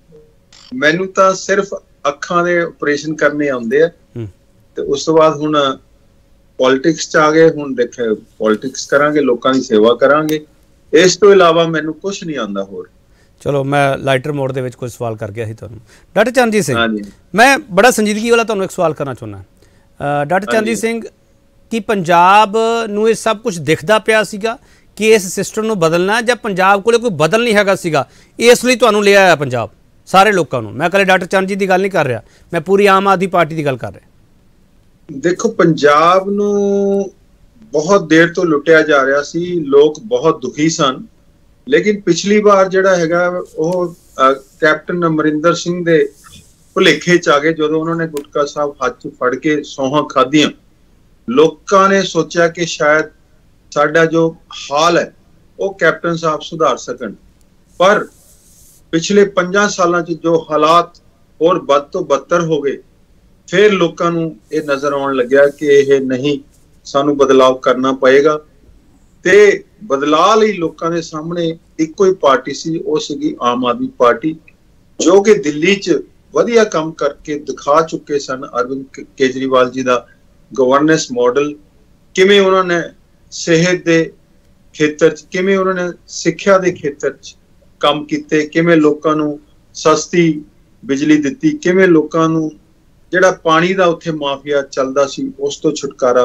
मैनू तो सिर्फ अखां दे ऑपरेशन करने आउंदे आ ते उस तो बाद हुण पॉलिटिक्स च आ गए। हुण देखे पॉलिटिक्स करांगे, लोकां दी सेवा करांगे, इस तो इलावा मैनू कुछ नहीं आंदा होर। चलो मैं लाइटर मोड दे विच कोई सवाल कर गया सी तुहानूं। डॉक्टर चरणजीत सिंह, मैं बड़ा संजीदगी वाला तुहानूं एक सवाल करना चाहुंदा। डॉक्टर चरणजीत सिंह, कि पंजाब नूं ये सब कुछ दिखदा पिया सीगा कि इस सिस्टम नूं बदलना, जब पंजाब कोले कोई बदल नहीं हैगा सीगा, इसलिए तुहानूं ले आया पंजाब सारे लोगों नूं? मैं कल डॉक्टर चरणजीत की गल नहीं कर रहा, मैं पूरी आम आदमी पार्टी की गल कर रहा। देखो, पंजाब नूं बहुत देर तो लुटिया जा रहा सी, लोग बहुत दुखी सन, लेकिन पिछली बार जिहड़ा हैगा ओह कैप्टन अमरिंदर सिंह दे भुलेखे च आ गए। जदों उन्होंने गुटका साहब हाथ च फड़ के सौहां खाधियां, लोगों ने सोचा कि शायद साडा जो हाल है वो कैप्टन साहब सुधार सकन, पर पिछले पंजा सालों च जो हालात और बद तो बदतर हो गए, फिर लोगों को ये नजर आने लग्या कि यह नहीं, सानू बदलाव करना पएगा। ते बदलाव लई लोगों के सामने इको ही पार्टी सी, वो सीगी आम आदमी पार्टी, जो कि दिल्ली च वधिया काम करके दिखा चुके सन। अरविंद केजरीवाल जी का गवर्नेंस मॉडल, किवें उन्होंने सेहत के खेतर च, किवें उन्होंने सिक्ख्या के खेतर च काम कीते, किवें लोकां नूं सस्ती बिजली दित्ती, किवें लोकां नूं जिहड़ा पानी दा उत्थे माफिया चलदा सी उस तो छुटकारा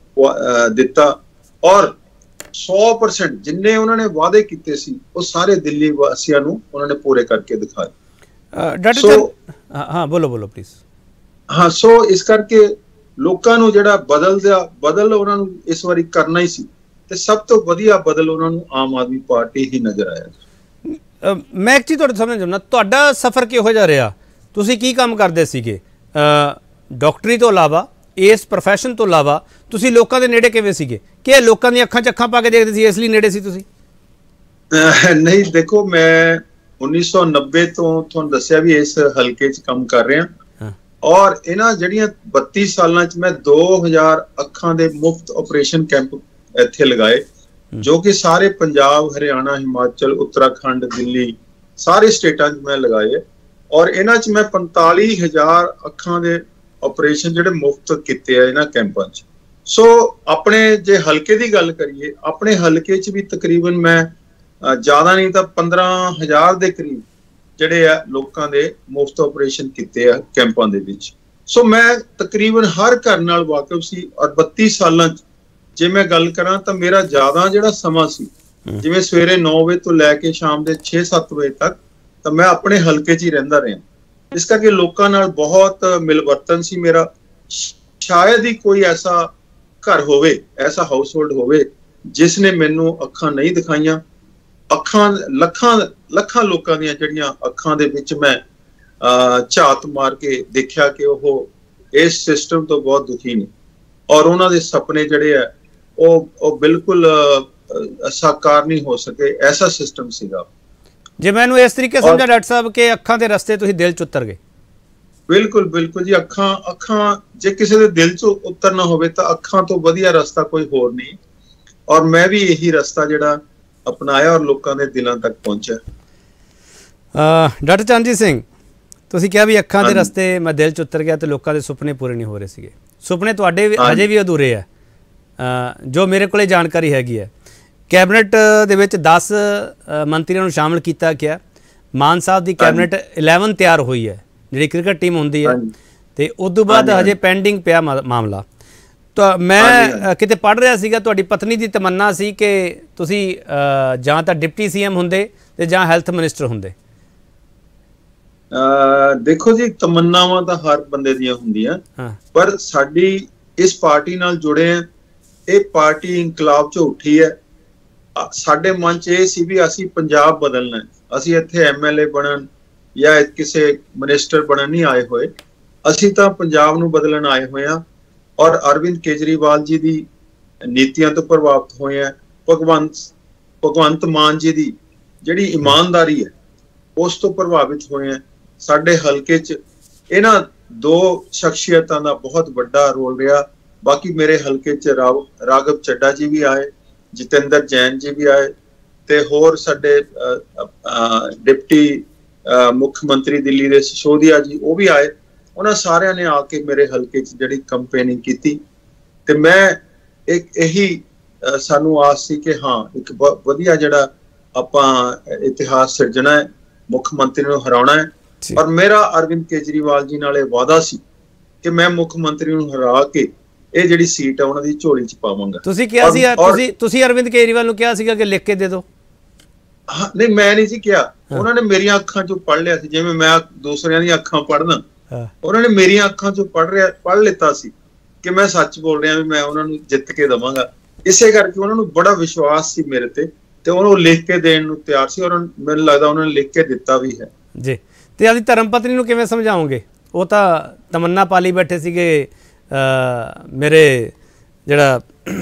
दिता, और सौ परसेंट जिन्ने उन्होंने वादे कीते सी वो सारे दिल्ली वासियां नूं उन्होंने पूरे करके दिखाए। डॉक्टर so, हाँ बोलो बोलो प्लीज। हाँ, सो इस करके लोकां नूं जिहड़ा बदल दिया बदल उन्हां नूं इस वारी करना ही सी, ते सब तो वधिया बदल उन्हां नूं आम आदमी पार्टी ही नजर आया। मैं एक चीज़ तुहाडे सामने जमना, तुहाडा सफ़र किहो जिहा रहा? तुसीं की काम करदे सीगे? डॉक्टरी तो इलावा, इस प्रोफैशन तो इलावा तुसीं लोकां दे नेड़े किवें सीगे? कि लोकां दी अखां च अखां पा के देखदे सी इसलिए नेड़े सी तुसीं? नहीं, देखो मैं उन्नीस सौ नब्बे तो तुहानूं दस्सिया भी इस हलके च काम कर रहा, और इन्हां जड़ियां बत्ती सालां च मैं दो हज़ार अखां दे मुफ्त ऑपरेशन कैंप इत्थे लगाए, जो कि सारे पंजाब, हरियाणा, हिमाचल, उत्तराखंड, दिल्ली सारे स्टेटां च मैं लगाए, और इन्हां च मैं पैंताली हज़ार अखां दे ऑपरेशन जिहड़े मुफ्त कीते आ इन्हां कैंपां च। सो अपने जे हलके की गल करिए, अपने हलके च भी तकरीबन मैं ज़्यादा नहीं तो पंद्रह हज़ार के करीब जिहड़े आ लोकां दे मुफ्त ऑपरेशन कीते आ कैंपां दे विच। सो मैं तकरीबन हर घर नाल वाकिफ सी, और बत्ती सालां च जे मैं गल करां तां मेरा ज़्यादा जिहड़ा समा सी, जिवें सवेरे नौ बजे तो लैके शाम के छे सत्त बजे तक, तो मैं अपने हलके च ही रहिंदा रहा। इस करके लोकां नाल बहुत मिलवर्तन सी मेरा। शायद ही कोई ऐसा घर होवे, ऐसा हाउस होल्ड होवे जिसने मैनू अखां नहीं दिखाइयां। अखां लखां लखां लोकां दियां जिहड़ियां अखां दे विच मैं झात मार के देखिया कि ओह इस सिस्टम तो बहुत दुखी ने, और उन्हां दे सपने जिहड़े आ ओह ओह बिल्कुल साकार नहीं हो सके। ऐसा सिस्टम सीगा। जे मैनू इस तरीके समझा डॉक्टर साहब कि अखां दे रस्ते तुसीं दिल च उतर गए? बिल्कुल बिल्कुल जी। अखां अखां जे किसी दे दिल च उतरना होवे तां अखां तो वधिया रास्ता कोई होर नहीं, और मैं भी यही रास्ता जिहड़ा अपनाया और लोगों के दिलों तक पहुंचा। डॉक्टर चरणजीत सिंह, तुसीं कहा भी अखां दे रस्ते मैं दिल च उतर गया तो लोगों के सुपने पूरे नहीं हो रहे सीगे। सुपने तुहाडे अजे भी अधूरे है, जो मेरे को जानकारी हैगी है। कैबिनेट दे विच दस मंत्रियों शामिल किया गया। मान साहब की कैबिनेट इलेवन तैयार हुई है, जी क्रिकेट टीम होंगी है, तो उस तो बाद हजे पेंडिंग पिया मामला। ਤਾਂ ਮੈਂ ਕਿਤੇ ਪੜ੍ਹ ਰਿਹਾ ਸੀਗਾ ਤੁਹਾਡੀ ਪਤਨੀ ਦੀ ਤਮੰਨਾ ਸੀ ਕਿ ਤੁਸੀਂ ਜਾਂ ਤਾਂ ਡਿਪਟੀ ਸੀਐਮ ਹੁੰਦੇ ਤੇ ਜਾਂ ਹੈਲਥ ਮਿਨਿਸਟਰ ਹੁੰਦੇ। ਦੇਖੋ ਜੀ, ਤਮੰਨਾਵਾਂ ਤਾਂ ਹਰ ਬੰਦੇ ਦੀਆਂ ਹੁੰਦੀਆਂ, ਪਰ ਸਾਡੀ ਇਸ ਪਾਰਟੀ ਨਾਲ ਜੁੜੇ ਆ, ਇਹ ਪਾਰਟੀ ਇਨਕਲਾਬ ਚੋਂ ਉੱਠੀ ਹੈ। ਸਾਡੇ ਮਨ ਚ ਇਹ ਸੀ ਵੀ ਅਸੀਂ ਪੰਜਾਬ ਬਦਲਣਾ, ਅਸੀਂ ਇੱਥੇ ਐਮਐਲਏ ਬਣਨ ਜਾਂ ਕਿਸੇ ਮਿਨਿਸਟਰ ਬਣਨ ਨਹੀਂ ਆਏ ਹੋਏ, ਅਸੀਂ ਤਾਂ ਪੰਜਾਬ ਨੂੰ ਬਦਲਣ ਆਏ ਹੋਏ ਹਾਂ। ਔਰ ਅਰਵਿੰਦ ਕੇਜਰੀਵਾਲ ਜੀ ਦੀ ਨੀਤੀਆਂ ਤੋਂ ਪ੍ਰਭਾਵਿਤ ਹੋਏ ਆ, ਭਗਵੰਤ ਭਗਵੰਤ ਮਾਨ ਜੀ ਦੀ ਜਿਹੜੀ ਇਮਾਨਦਾਰੀ ਹੈ ਉਸ ਤੋਂ ਪ੍ਰਭਾਵਿਤ ਹੋਏ ਆ। ਸਾਡੇ ਹਲਕੇ ਚ ਇਹਨਾਂ ਦੋ ਸ਼ਖਸੀਅਤਾਂ ਦਾ ਬਹੁਤ ਵੱਡਾ ਰੋਲ ਰਿਹਾ। ਬਾਕੀ ਮੇਰੇ ਹਲਕੇ ਚ ਰਾਵ ਰਾਘਵ ਚੱਡਾ ਜੀ ਵੀ ਆਏ, ਜਤਿੰਦਰ ਜੈਨ ਜੀ ਵੀ ਆਏ, ਤੇ ਹੋਰ ਸਾਡੇ ਡਿਪਟੀ ਮੁੱਖ ਮੰਤਰੀ ਦਿੱਲੀ ਦੇ ਸਿਸੋਦੀਆ ਜੀ, ਉਹ ਵੀ ਆਏ। ਉਹਨਾਂ ਸਾਰਿਆਂ ਨੇ ਆ ਕੇ ਮੇਰੇ ਹਲਕੇ ਚ ਜਿਹੜੀ ਕੰਪੇਨਿੰਗ ਕੀਤੀ, ਤੇ ਮੈਂ ਇੱਕ ਇਹੀ ਸਾਨੂੰ ਆਸ ਸੀ ਕਿ ਹਾਂ ਇੱਕ ਵਧੀਆ ਜਿਹੜਾ ਆਪਾਂ ਇਤਿਹਾਸ ਸਿਰਜਣਾ ਹੈ, ਮੁੱਖ ਮੰਤਰੀ ਨੂੰ ਹਰਾਉਣਾ ਹੈ। ਔਰ ਮੇਰਾ ਅਰਵਿੰਦ ਕੇਜਰੀਵਾਲ ਜੀ ਨਾਲ ਇਹ ਵਾਅਦਾ ਸੀ ਕਿ ਮੈਂ ਮੁੱਖ ਮੰਤਰੀ ਨੂੰ ਹਰਾ ਕੇ ਇਹ ਜਿਹੜੀ ਸੀਟ ਹੈ ਉਹਨਾਂ ਦੀ ਝੋਲੀ ਚ ਪਾਵਾਂਗਾ। ਤੁਸੀਂ ਕਿਹਾ ਸੀ, ਤੁਸੀਂ ਤੁਸੀਂ ਅਰਵਿੰਦ ਕੇਜਰੀਵਾਲ ਨੂੰ ਕਿਹਾ ਸੀਗਾ ਕਿ ਲਿਖ ਕੇ ਦੇ ਦਿਓ? ਹਾਂ, ਨਹੀਂ ਮੈਂ ਨਹੀਂ ਸੀ ਕਿਹਾ, ਉਹਨਾਂ ਨੇ ਮੇਰੀਆਂ ਅੱਖਾਂ ਚੋਂ ਪੜ੍ਹ ਲਿਆ ਸੀ, ਜਿਵੇਂ ਮੈਂ ਦੂਸਰਿਆਂ ਦੀਆਂ ਅੱਖਾਂ ਪੜ੍ਹਦਾ, ਉਹਨਾਂ ਨੇ ਮੇਰੀਆਂ ਅੱਖਾਂ ਚੋਂ ਪੜ੍ਹ ਰਿਹਾ ਪੜ੍ਹ ਲਿੱਤਾ ਸੀ ਕਿ ਮੈਂ ਸੱਚ ਬੋਲ ਰਿਹਾ, ਵੀ ਮੈਂ ਉਹਨਾਂ ਨੂੰ ਜਿੱਤ ਕੇ ਦੇਵਾਂਗਾ। ਇਸੇ ਕਰਕੇ ਉਹਨਾਂ ਨੂੰ ਬੜਾ ਵਿਸ਼ਵਾਸ ਸੀ ਮੇਰੇ ਤੇ, ਤੇ ਉਹਨੂੰ ਲਿਖ ਕੇ ਦੇਣ ਨੂੰ ਤਿਆਰ ਸੀ, ਔਰ ਮੈਨੂੰ ਲੱਗਦਾ ਉਹਨਾਂ ਨੇ ਲਿਖ ਕੇ ਦਿੱਤਾ ਵੀ ਹੈ ਜੀ। ਤੇ ਆਪਣੀ ਧਰਮ ਪਤਨੀ ਨੂੰ ਕਿਵੇਂ ਸਮਝਾਓਗੇ? ਉਹ ਤਾਂ ਤਮੰਨਾ ਪਾਲੀ ਬੈਠੇ ਸੀਗੇ ਮੇਰੇ ਜਿਹੜਾ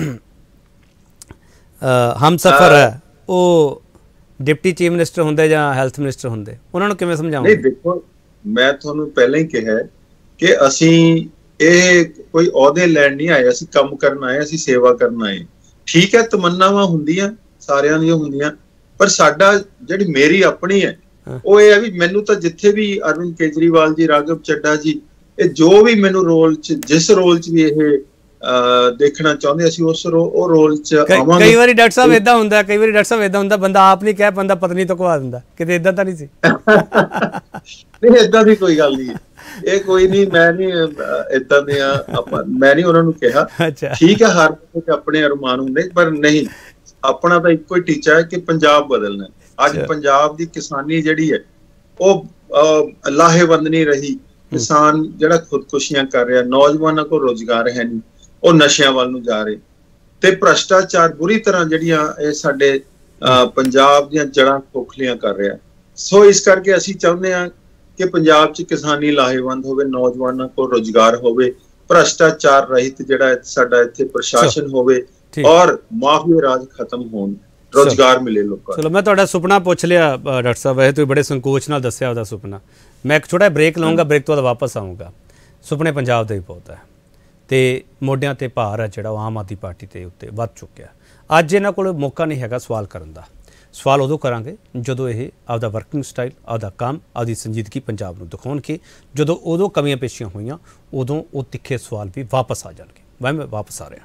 ਹਮਸਫਰ ਹੈ ਉਹ ਡਿਪਟੀ ਚੀਫ ਮਿਨਿਸਟਰ ਹੁੰਦੇ ਜਾਂ ਹੈਲਥ ਮਿਨਿਸਟਰ ਹੁੰਦੇ, ਉਹਨਾਂ ਨੂੰ ਕਿਵੇਂ ਸਮਝਾਓਗੇ? ਨਹੀਂ ਦੇਖੋ, ਮੈਂ ਤੁਹਾਨੂੰ ਪਹਿਲਾਂ ਹੀ ਕਿਹਾ ਕਿ ਅਸੀਂ ਇਹ ਕੋਈ ਅਹੁਦੇ ਲੈਣ ਨਹੀਂ ਆਏ, ਅਸੀਂ ਕੰਮ ਕਰਨ ਆਏ, ਅਸੀਂ ਸੇਵਾ ਕਰਨ ਆਏ। ਠੀਕ ਹੈ, ਤਮੰਨਾਵਾਂ ਹੁੰਦੀਆਂ, ਸਾਰਿਆਂ ਦੀਆਂ ਹੁੰਦੀਆਂ, ਪਰ ਸਾਡਾ ਜਿਹੜੀ ਮੇਰੀ ਆਪਣੀ ਹੈ ਉਹ ਇਹ ਹੈ ਵੀ ਮੈਨੂੰ ਤਾਂ ਜਿੱਥੇ ਵੀ ਅਰਵਿੰਦ ਕੇਜਰੀਵਾਲ ਜੀ, ਰਾਘਵ ਚੱਡਾ ਜੀ, ਇਹ ਜੋ ਵੀ ਮੈਨੂੰ ਰੋਲ ਚ ਜਿਸ ਰੋਲ ਚ ਵੀ ਇਹ ਦੇਖਣਾ ਚਾਹੁੰਦੇ, ਅਸੀਂ ਉਸ ਉਹ ਰੋਲ ਚ ਆਵਾਂਗੇ। ਕਈ ਵਾਰੀ ਡਾਕਟਰ ਸਾਹਿਬ ਏਦਾਂ ਹੁੰਦਾ, ਕਈ ਵਾਰੀ ਡਾਕਟਰ ਸਾਹਿਬ ਏਦਾਂ ਹੁੰਦਾ, ਬੰਦਾ ਆਪ ਨਹੀਂ ਕਹਿ ਪਾਉਂਦਾ, ਪਤਨੀ ਤੋਂ ਕਵਾ ਦਿੰਦਾ, ਕਿਤੇ ਏਦਾਂ ਤਾਂ ਨਹੀਂ ਸੀ? ਨਹੀਂ, ਏਦਾਂ ਦੀ ਕੋਈ ਗੱਲ ਨਹੀਂ, ਇਹ ਕੋਈ ਨਹੀਂ, ਮੈਂ ਨਹੀਂ ਏਦਾਂ ਦੇ ਆਪਾਂ ਮੈਂ ਨਹੀਂ ਉਹਨਾਂ ਨੂੰ ਕਿਹਾ। ਠੀਕ ਹੈ, ਹਰ ਕਿਸੇ ਆਪਣੇ ਅਰਮਾਨ ਹੁੰਦੇ, ਪਰ ਨਹੀਂ, ਆਪਣਾ ਤਾਂ ਇੱਕੋ ਹੀ ਟੀਚਾ ਹੈ ਕਿ ਪੰਜਾਬ ਬਦਲਣਾ। ਅੱਜ ਪੰਜਾਬ ਦੀ ਕਿਸਾਨੀ ਜਿਹੜੀ ਹੈ ਉਹ ਲਾਹੇਵੰਦ ਨਹੀਂ ਰਹੀ। ਕਿਸਾਨ ਜਿਹੜਾ ਖੁਦਕੁਸ਼ੀਆਂ ਕਰ ਰਿਹਾ, ਨੌਜਵਾਨਾਂ ਕੋਲ ਰੋਜ਼ਗਾਰ ਹੈ ਨਹੀਂ, ਉਹ ਨਸ਼ਿਆਂ ਵੱਲ ਨੂੰ ਜਾ ਰਹੇ, ਤੇ ਭ੍ਰਸ਼ਟਾਚਾਰ ਬੁਰੀ ਤਰ੍ਹਾਂ ਜਿਹੜੀਆਂ ਇਹ ਸਾਡੇ ਪੰਜਾਬ ਦੀਆਂ ਜੜ੍ਹਾਂ ਖੋਖਲੀਆਂ ਕਰ ਰਿਹਾ। ਸੋ ਇਸ ਕਰਕੇ ਅਸੀਂ ਚਾਹੁੰਦੇ ਹਾਂ ਕਿ ਪੰਜਾਬ 'ਚ ਕਿਸਾਨੀ ਲਾਹੇਵੰਦ ਹੋਵੇ, ਨੌਜਵਾਨਾਂ ਕੋਲ ਰੋਜ਼ਗਾਰ ਹੋਵੇ, ਭ੍ਰਸ਼ਟਾਚਾਰ ਰਹਿਤ ਜਿਹੜਾ ਸਾਡਾ ਇੱਥੇ ਪ੍ਰਸ਼ਾਸਨ ਹੋਵੇ, ਔਰ ਮਾਫੀਆ ਰਾਜ ਖਤਮ ਹੋਣ, ਰੋਜ਼ਗਾਰ ਮਿਲੇ ਲੋਕਾਂ ਨੂੰ। ਚਲੋ, ਮੈਂ ਤੁਹਾਡਾ ਸੁਪਨਾ ਪੁੱਛ ਲਿਆ ਡਾਕਟਰ ਸਾਹਿਬ, ਵੈਸੇ ਤੁਸੀਂ ਬੜੇ ਸੰਕੋਚ ਨਾਲ ਦੱਸਿਆ ਉਹਦਾ ਸੁਪਨਾ। ਮੈਂ ਇੱਕ ਛੋਟਾ ਬ੍ਰੇਕ ਲਵਾਂਗਾ, ਬ੍ਰੇਕ ਤੋਂ ਬਾਅਦ ਵਾਪਸ ਆਊਂਗਾ। ਸੁਪਨੇ ਪੰਜਾਬ ਦੇ ਵੀ ਬਹੁਤ ਹੈ, ਤੇ ਮੋਢਿਆਂ ਤੇ ਭਾਰ ਹੈ ਜਿਹੜਾ ਉਹ ਆਮ ਆਦਮੀ ਪਾਰਟੀ ਦੇ ਉੱਤੇ ਵੱਧ ਚੁੱਕਿਆ। ਅੱਜ ਇਹਨਾਂ ਕੋਲ ਮੌਕਾ ਨਹੀਂ ਹੈਗਾ ਸਵਾਲ ਕਰਨ ਦਾ। ਸਵਾਲ ਉਦੋਂ ਕਰਾਂਗੇ ਜਦੋਂ ਇਹ ਆਪਦਾ ਵਰਕਿੰਗ ਸਟਾਈਲ, ਆਪਦਾ ਕੰਮ, ਆਪਦੀ ਸੰਜੀਦਗੀ ਪੰਜਾਬ ਨੂੰ ਦਿਖਾਉਣਗੇ। ਜਦੋਂ ਉਦੋਂ ਕਮੀਆਂ ਪੇਸ਼ੀਆਂ ਹੋਈਆਂ, ਉਦੋਂ ਉਹ ਤਿੱਖੇ ਸਵਾਲ ਵੀ ਵਾਪਸ ਆ ਜਾਣਗੇ। ਮੈਂ ਮੈਂ ਵਾਪਸ ਆ ਰਿਹਾ।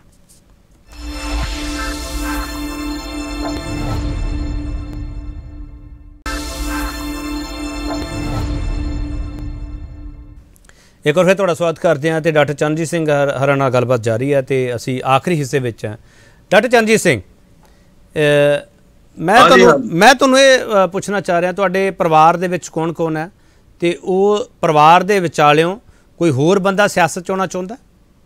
ਇੱਕ ਵਾਰ ਫਿਰ ਤੁਹਾਡਾ ਸਵਾਗਤ ਕਰਦੇ ਹਾਂ, ਤੇ ਡਾਕਟਰ ਚਰਨਜੀਤ ਸਿੰਘ ਹਰਾਂ ਨਾਲ ਗੱਲਬਾਤ ਜਾਰੀ ਹੈ, ਤੇ ਅਸੀਂ ਆਖਰੀ ਹਿੱਸੇ ਵਿੱਚ ਹਾਂ। ਡਾਕਟਰ ਚਰਨਜੀਤ ਸਿੰਘ, ਮੈਂ ਤੁਹਾਨੂੰ ਮੈਂ ਤੁਹਾਨੂੰ ਇਹ ਪੁੱਛਣਾ ਚਾਹ ਰਿਹਾ, ਤੁਹਾਡੇ ਪਰਿਵਾਰ ਦੇ ਵਿੱਚ ਕੌਣ ਕੌਣ ਹੈ, ਤੇ ਉਹ ਪਰਿਵਾਰ ਦੇ ਵਿਚਾਲਿਓਂ ਕੋਈ ਹੋਰ ਬੰਦਾ ਸਿਆਸਤ 'ਚ ਆਉਣਾ ਚਾਹੁੰਦਾ?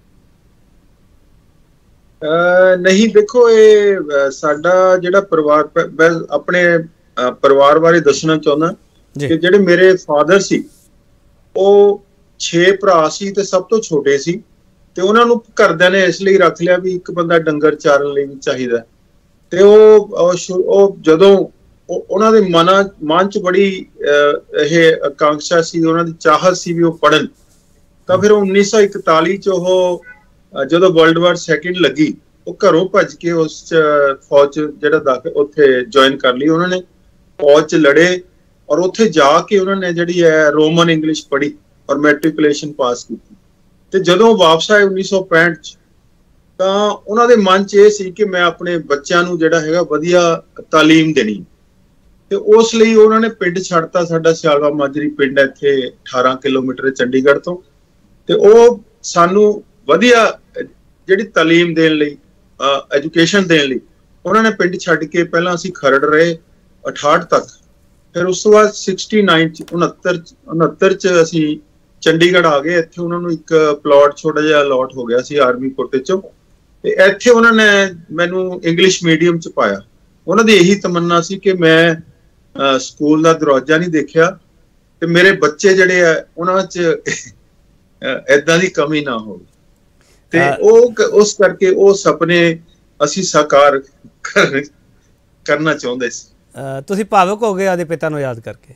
ਨਹੀਂ, ਦੇਖੋ, ਇਹ ਸਾਡਾ ਜਿਹੜਾ ਪਰਿਵਾਰ, ਮੈਂ ਆਪਣੇ ਪਰਿਵਾਰ ਬਾਰੇ ਦੱਸਣਾ ਚਾਹੁੰਦਾ ਕਿ ਜਿਹੜੇ ਮੇਰੇ ਫਾਦਰ ਸੀ ਉਹ ਛੇ ਭਰਾ ਸੀ ਤੇ ਸਭ ਤੋਂ ਛੋਟੇ ਸੀ, ਤੇ ਉਹਨਾਂ ਨੂੰ ਘਰਦਿਆਂ ਨੇ ਇਸ ਲਈ ਰੱਖ ਲਿਆ ਵੀ ਇੱਕ ਬੰਦਾ ਡੰਗਰ ਚਾਰਨ ਲਈ ਵੀ ਚਾਹੀਦਾ। ਤੇ ਉਹ ਉਹ ਜਦੋਂ ਉਹਨਾਂ ਦੇ ਮਨਾਂ ਮਨ ਚ ਬੜੀ ਇਹ ਆਕਾਂਖਸ਼ਾ ਸੀ, ਉਹਨਾਂ ਦੀ ਚਾਹਤ ਸੀ ਵੀ ਉਹ ਪੜ੍ਹਨ, ਤਾਂ ਫਿਰ ਉੱਨੀ ਸੌ ਇਕਤਾਲੀ ਚ ਉਹ ਜਦੋਂ ਵਰਲਡ ਵਾਰ ਸੈਕਿੰਡ ਲੱਗੀ, ਉਹ ਘਰੋਂ ਭੱਜ ਕੇ ਉਸ ਫੌਜ ਜਿਹੜਾ ਦਾਖਲ ਉੱਥੇ ਜੁਆਇਨ ਕਰ ਲਈ। ਉਹਨਾਂ ਨੇ ਫੌਜ ਚ ਲੜੇ, ਔਰ ਉੱਥੇ ਜਾ ਕੇ ਉਹਨਾਂ ਨੇ ਜਿਹੜੀ ਹੈ ਰੋਮਨ ਇੰਗਲਿਸ਼ ਪੜ੍ਹੀ ਔਰ ਮੈਟ੍ਰਿਕੂਲੇਸ਼ਨ ਪਾਸ ਕੀਤੀ। ਤੇ ਜਦੋਂ ਵਾਪਸ ਆਏ ਉੱਨੀ ਸੌ ਪੈਂਹਠ ਚ, ਤਾਂ ਉਹਨਾਂ ਦੇ ਮਨ ਚ ਇਹ ਸੀ ਕਿ ਮੈਂ ਆਪਣੇ ਬੱਚਿਆਂ ਨੂੰ ਜਿਹੜਾ ਹੈਗਾ ਵਧੀਆ ਤਾਲੀਮ ਦੇਣੀ, ਤੇ ਉਸ ਲਈ ਉਹਨਾਂ ਨੇ ਪਿੰਡ ਛੱਡਤਾ। ਸਾਡਾ ਸਿਆਲਵਾ ਮਾਜਰੀ ਪਿੰਡ ਹੈ ਇੱਥੇ ਅਠਾਰਾਂ ਕਿਲੋਮੀਟਰ ਚੰਡੀਗੜ੍ਹ ਤੋਂ, ਤੇ ਉਹ ਸਾਨੂੰ ਵਧੀਆ ਜਿਹੜੀ ਤਾਲੀਮ ਦੇਣ ਲਈ, ਐਜੂਕੇਸ਼ਨ ਦੇਣ ਲਈ ਉਹਨਾਂ ਨੇ ਪਿੰਡ ਛੱਡ ਕੇ ਪਹਿਲਾਂ ਅਸੀਂ ਖਰੜ ਰਹੇ ਅਠਾਹਠ ਤੱਕ, ਫਿਰ ਉਸ ਤੋਂ ਬਾਅਦ ਉਨਆਸੀ ਚ ਉਨਹੱਤਰ ਉਨਹੱਤਰ ਚ ਅਸੀਂ ਚੰਡੀਗੜ੍ਹ ਆ ਗਏ। ਇੱਥੇ ਉਹਨਾਂ ਨੂੰ ਇੱਕ ਪਲਾਟ ਛੋਟਾ ਜਿਹਾ ਅਲਾਟ ਹੋ ਗਿਆ ਸੀ ਆਰਮੀ ਕੋਟੇ ਚੋਂ, ਤੇ ਇੱਥੇ ਉਹਨਾਂ ਨੇ ਮੈਨੂੰ ਇੰਗਲਿਸ਼ ਮੀਡੀਅਮ ਚ ਪਾਇਆ। ਉਹਨਾਂ ਦੀ ਇਹੀ ਤਮੰਨਾ ਸੀ ਕਿ ਮੈਂ ਸਕੂਲ ਦਾ ਦਰਵਾਜ਼ਾ ਨਹੀਂ ਦੇਖਿਆ ਤੇ ਮੇਰੇ ਬੱਚੇ ਜਿਹੜੇ ਆ ਉਹਨਾਂ ਚ ਏਦਾਂ ਦੀ ਕਮੀ ਨਾ ਹੋਵੇ, ਤੇ ਉਹ ਉਸ ਕਰਕੇ ਉਹ ਸੁਪਨੇ ਅਸੀਂ ਸਾਕਾਰ ਕਰਨਾ ਚਾਹੁੰਦੇ ਸੀ। ਤੁਸੀਂ ਭਾਵੁਕ ਹੋ ਗਏ ਆਦੇ ਪਿਤਾ ਨੂੰ ਯਾਦ ਕਰਕੇ?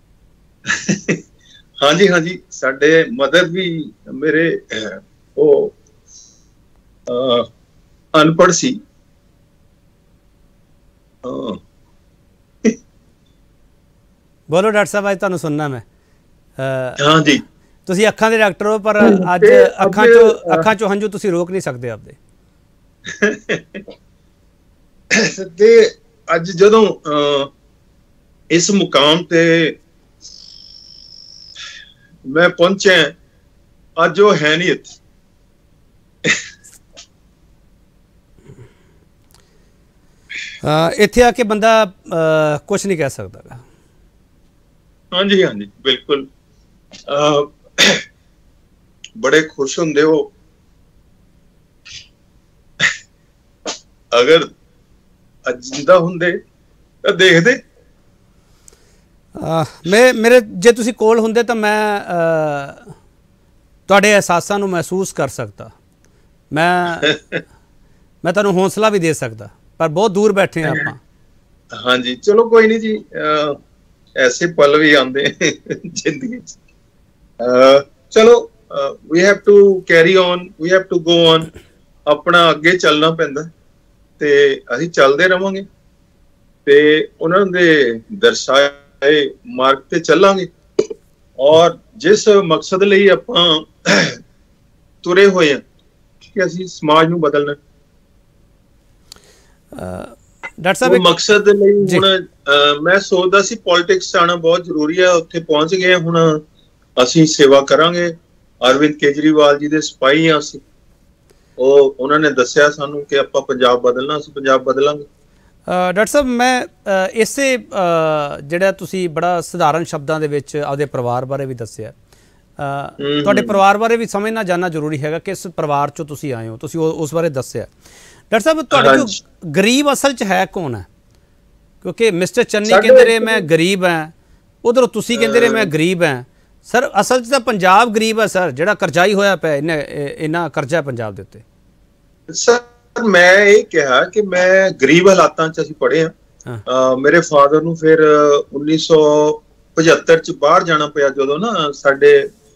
ਹਾਂਜੀ ਹਾਂਜੀ, ਸਾਡੇ ਮਦਰ ਵੀ ਮੇਰੇ ਉਹ ਅਨਪੜ੍ਹ ਸੀ। ਬੋਲੋ ਡਾਕਟਰ ਸਾਹਿਬ, ਅੱਜ ਤੁਹਾਨੂੰ ਸੁਣਨਾ ਮੈਂ। ਹਾਂਜੀ, ਤੁਸੀਂ ਅੱਖਾਂ ਦੇ ਡਾਕਟਰ ਹੋ, ਪਰ ਅੱਜ ਅੱਖਾਂ ਚੋਂ ਅੱਖਾਂ ਚੋਂ ਹੰਝੂ ਤੁਸੀਂ ਰੋਕ ਨਹੀਂ ਸਕਦੇ ਆਪਦੇ। ਤੇ ਅੱਜ ਜਦੋਂ ਇਸ ਮੁਕਾਮ ਤੇ ਮੈਂ ਪਹੁੰਚਿਆ, ਅੱਜ ਉਹ ਹੈ ਨਹੀਂ ਇੱਥੇ। ਇੱਥੇ ਆ ਕੇ ਬੰਦਾ ਕੁਛ ਨਹੀਂ ਕਹਿ ਸਕਦਾ। ਹਾਂਜੀ ਹਾਂਜੀ, ਬਿਲਕੁਲ। ਬੜੇ ਖੁਸ਼ ਹੁੰਦੇ ਹੋ ਅਗਰ ਅੱਜ ਜਿੰਦਾ ਹੁੰਦੇ ਤਾਂ ਦੇਖਦੇ। ਮੈਂ ਮੇਰੇ ਜੇ ਤੁਸੀਂ ਕੋਲ ਹੁੰਦੇ ਤਾਂ ਮੈਂ ਤੁਹਾਡੇ ਅਹਿਸਾਸਾਂ ਨੂੰ ਮਹਿਸੂਸ ਕਰ ਸਕਦਾ, ਮੈਂ ਮੈਂ ਤੁਹਾਨੂੰ ਹੌਸਲਾ ਵੀ ਦੇ ਸਕਦਾ, ਪਰ ਬਹੁਤ ਦੂਰ ਬੈਠੇ ਹਾਂ ਆਪਾਂ। ਹਾਂਜੀ, ਚਲੋ ਕੋਈ ਨਹੀਂ ਜੀ, ਐਸੇ ਪਲ ਵੀ ਆਉਂਦੇ ਜ਼ਿੰਦਗੀ ਚ। ਚਲੋ, we have to carry on, we have to go on. ਆਪਣਾ ਅੱਗੇ ਚੱਲਣਾ ਪੈਂਦਾ ਤੇ ਅਸੀਂ ਚੱਲਦੇ ਰਵਾਂਗੇ ਤੇ ਉਹਨਾਂ ਦੇ ਦਰਸਾਏ ਮਾਰਗ ਤੇ ਚੱਲਾਂਗੇ। ਔਰ ਜਿਸ ਮਕਸਦ ਲਈ ਆਪਾਂ ਤੁਰੇ ਹੋਏ ਹਾਂ ਕਿ ਅਸੀਂ ਸਮਾਜ ਨੂੰ ਬਦਲਣਾ, ਡਾਕਟਰ ਸਾਹਿਬ ਉਹ ਮਕਸਦ ਲਈ ਹੁਣ ਮੈਂ ਸੋਚਦਾ ਸੀ ਪੋਲਿਟਿਕਸ ਆਉਣਾ ਬਹੁਤ ਜ਼ਰੂਰੀ ਹੈ। ਉੱਥੇ ਪਹੁੰਚ ਗਏ, ਹੁਣ ਅਸੀਂ ਸੇਵਾ ਕਰਾਂਗੇ। ਅਰਵਿੰਦ ਕੇਜਰੀਵਾਲ ਜੀ ਦੇ ਸਿਪਾਹੀ ਹਾਂ ਅਸੀਂ। ਉਹ ਉਹਨਾਂ ਨੇ ਦੱਸਿਆ ਸਾਨੂੰ ਕਿ ਆਪਾਂ ਪੰਜਾਬ ਬਦਲਣਾ, ਅਸੀਂ ਪੰਜਾਬ ਬਦਲਾਂਗੇ। ਡਾਕਟਰ ਸਾਹਿਬ, ਮੈਂ ਇਸੇ ਜਿਹੜਾ ਤੁਸੀਂ ਬੜਾ ਸਧਾਰਨ ਸ਼ਬਦਾਂ ਦੇ ਵਿੱਚ ਆਪਦੇ ਪਰਿਵਾਰ ਬਾਰੇ ਵੀ ਦੱਸਿਆ, ਤੁਹਾਡੇ ਪਰਿਵਾਰ ਬਾਰੇ ਵੀ ਸਮਝਣਾ ਜਾਣਨਾ ਜ਼ਰੂਰੀ ਹੈਗਾ। ਕਿਸ ਪਰਿਵਾਰ ਚੋਂ ਤੁਸੀਂ ਆਏ ਹੋ, ਤੁਸੀਂ ਉਸ ਬਾਰੇ ਦੱਸਿਆ। ਡਾਕਟਰ ਸਾਹਿਬ, ਤੁਹਾਡੇ ਜੋ ਗਰੀਬ ਅਸਲ 'ਚ ਹੈ ਕੌਣ ਹੈ? ਕਿਉਂਕਿ ਮਿਸਟਰ ਚੰਨੀ ਕਹਿੰਦੇ ਰਹੇ ਮੈਂ ਗਰੀਬ ਹਾਂ, ਉਧਰੋਂ ਤੁਸੀਂ ਕਹਿੰਦੇ ਰਹੇ ਮੈਂ ਗਰੀਬ ਹਾਂ। ਸਰ, ਅਸਲ 'ਚ ਤਾਂ ਪੰਜਾਬ ਗਰੀਬ ਹੈ ਸਰ, ਜਿਹੜਾ ਕਰਜ਼ਾਈ ਹੋਇਆ ਪਿਆ। ਇੰਨਾ ਇੰਨਾ ਕਰਜ਼ਾ ਪੰਜਾਬ ਦੇ ਉੱਤੇ। ਸਰ, ਮੈਂ ਇਹ ਕਿਹਾ ਕਿ ਮੈਂ ਗਰੀਬ ਹਾਲਾਤਾਂ 'ਚ ਅਸੀਂ ਪੜ੍ਹੇ ਹਾਂ। ਮੇਰੇ ਫਾਦਰ ਨੂੰ ਫਿਰ ਉੱਨੀ ਸੌ ਪਝੱਤਰ 'ਚ ਬਾਹਰ ਜਾਣਾ ਪਿਆ, ਜਦੋਂ ਨਾ ਸਾਡੇ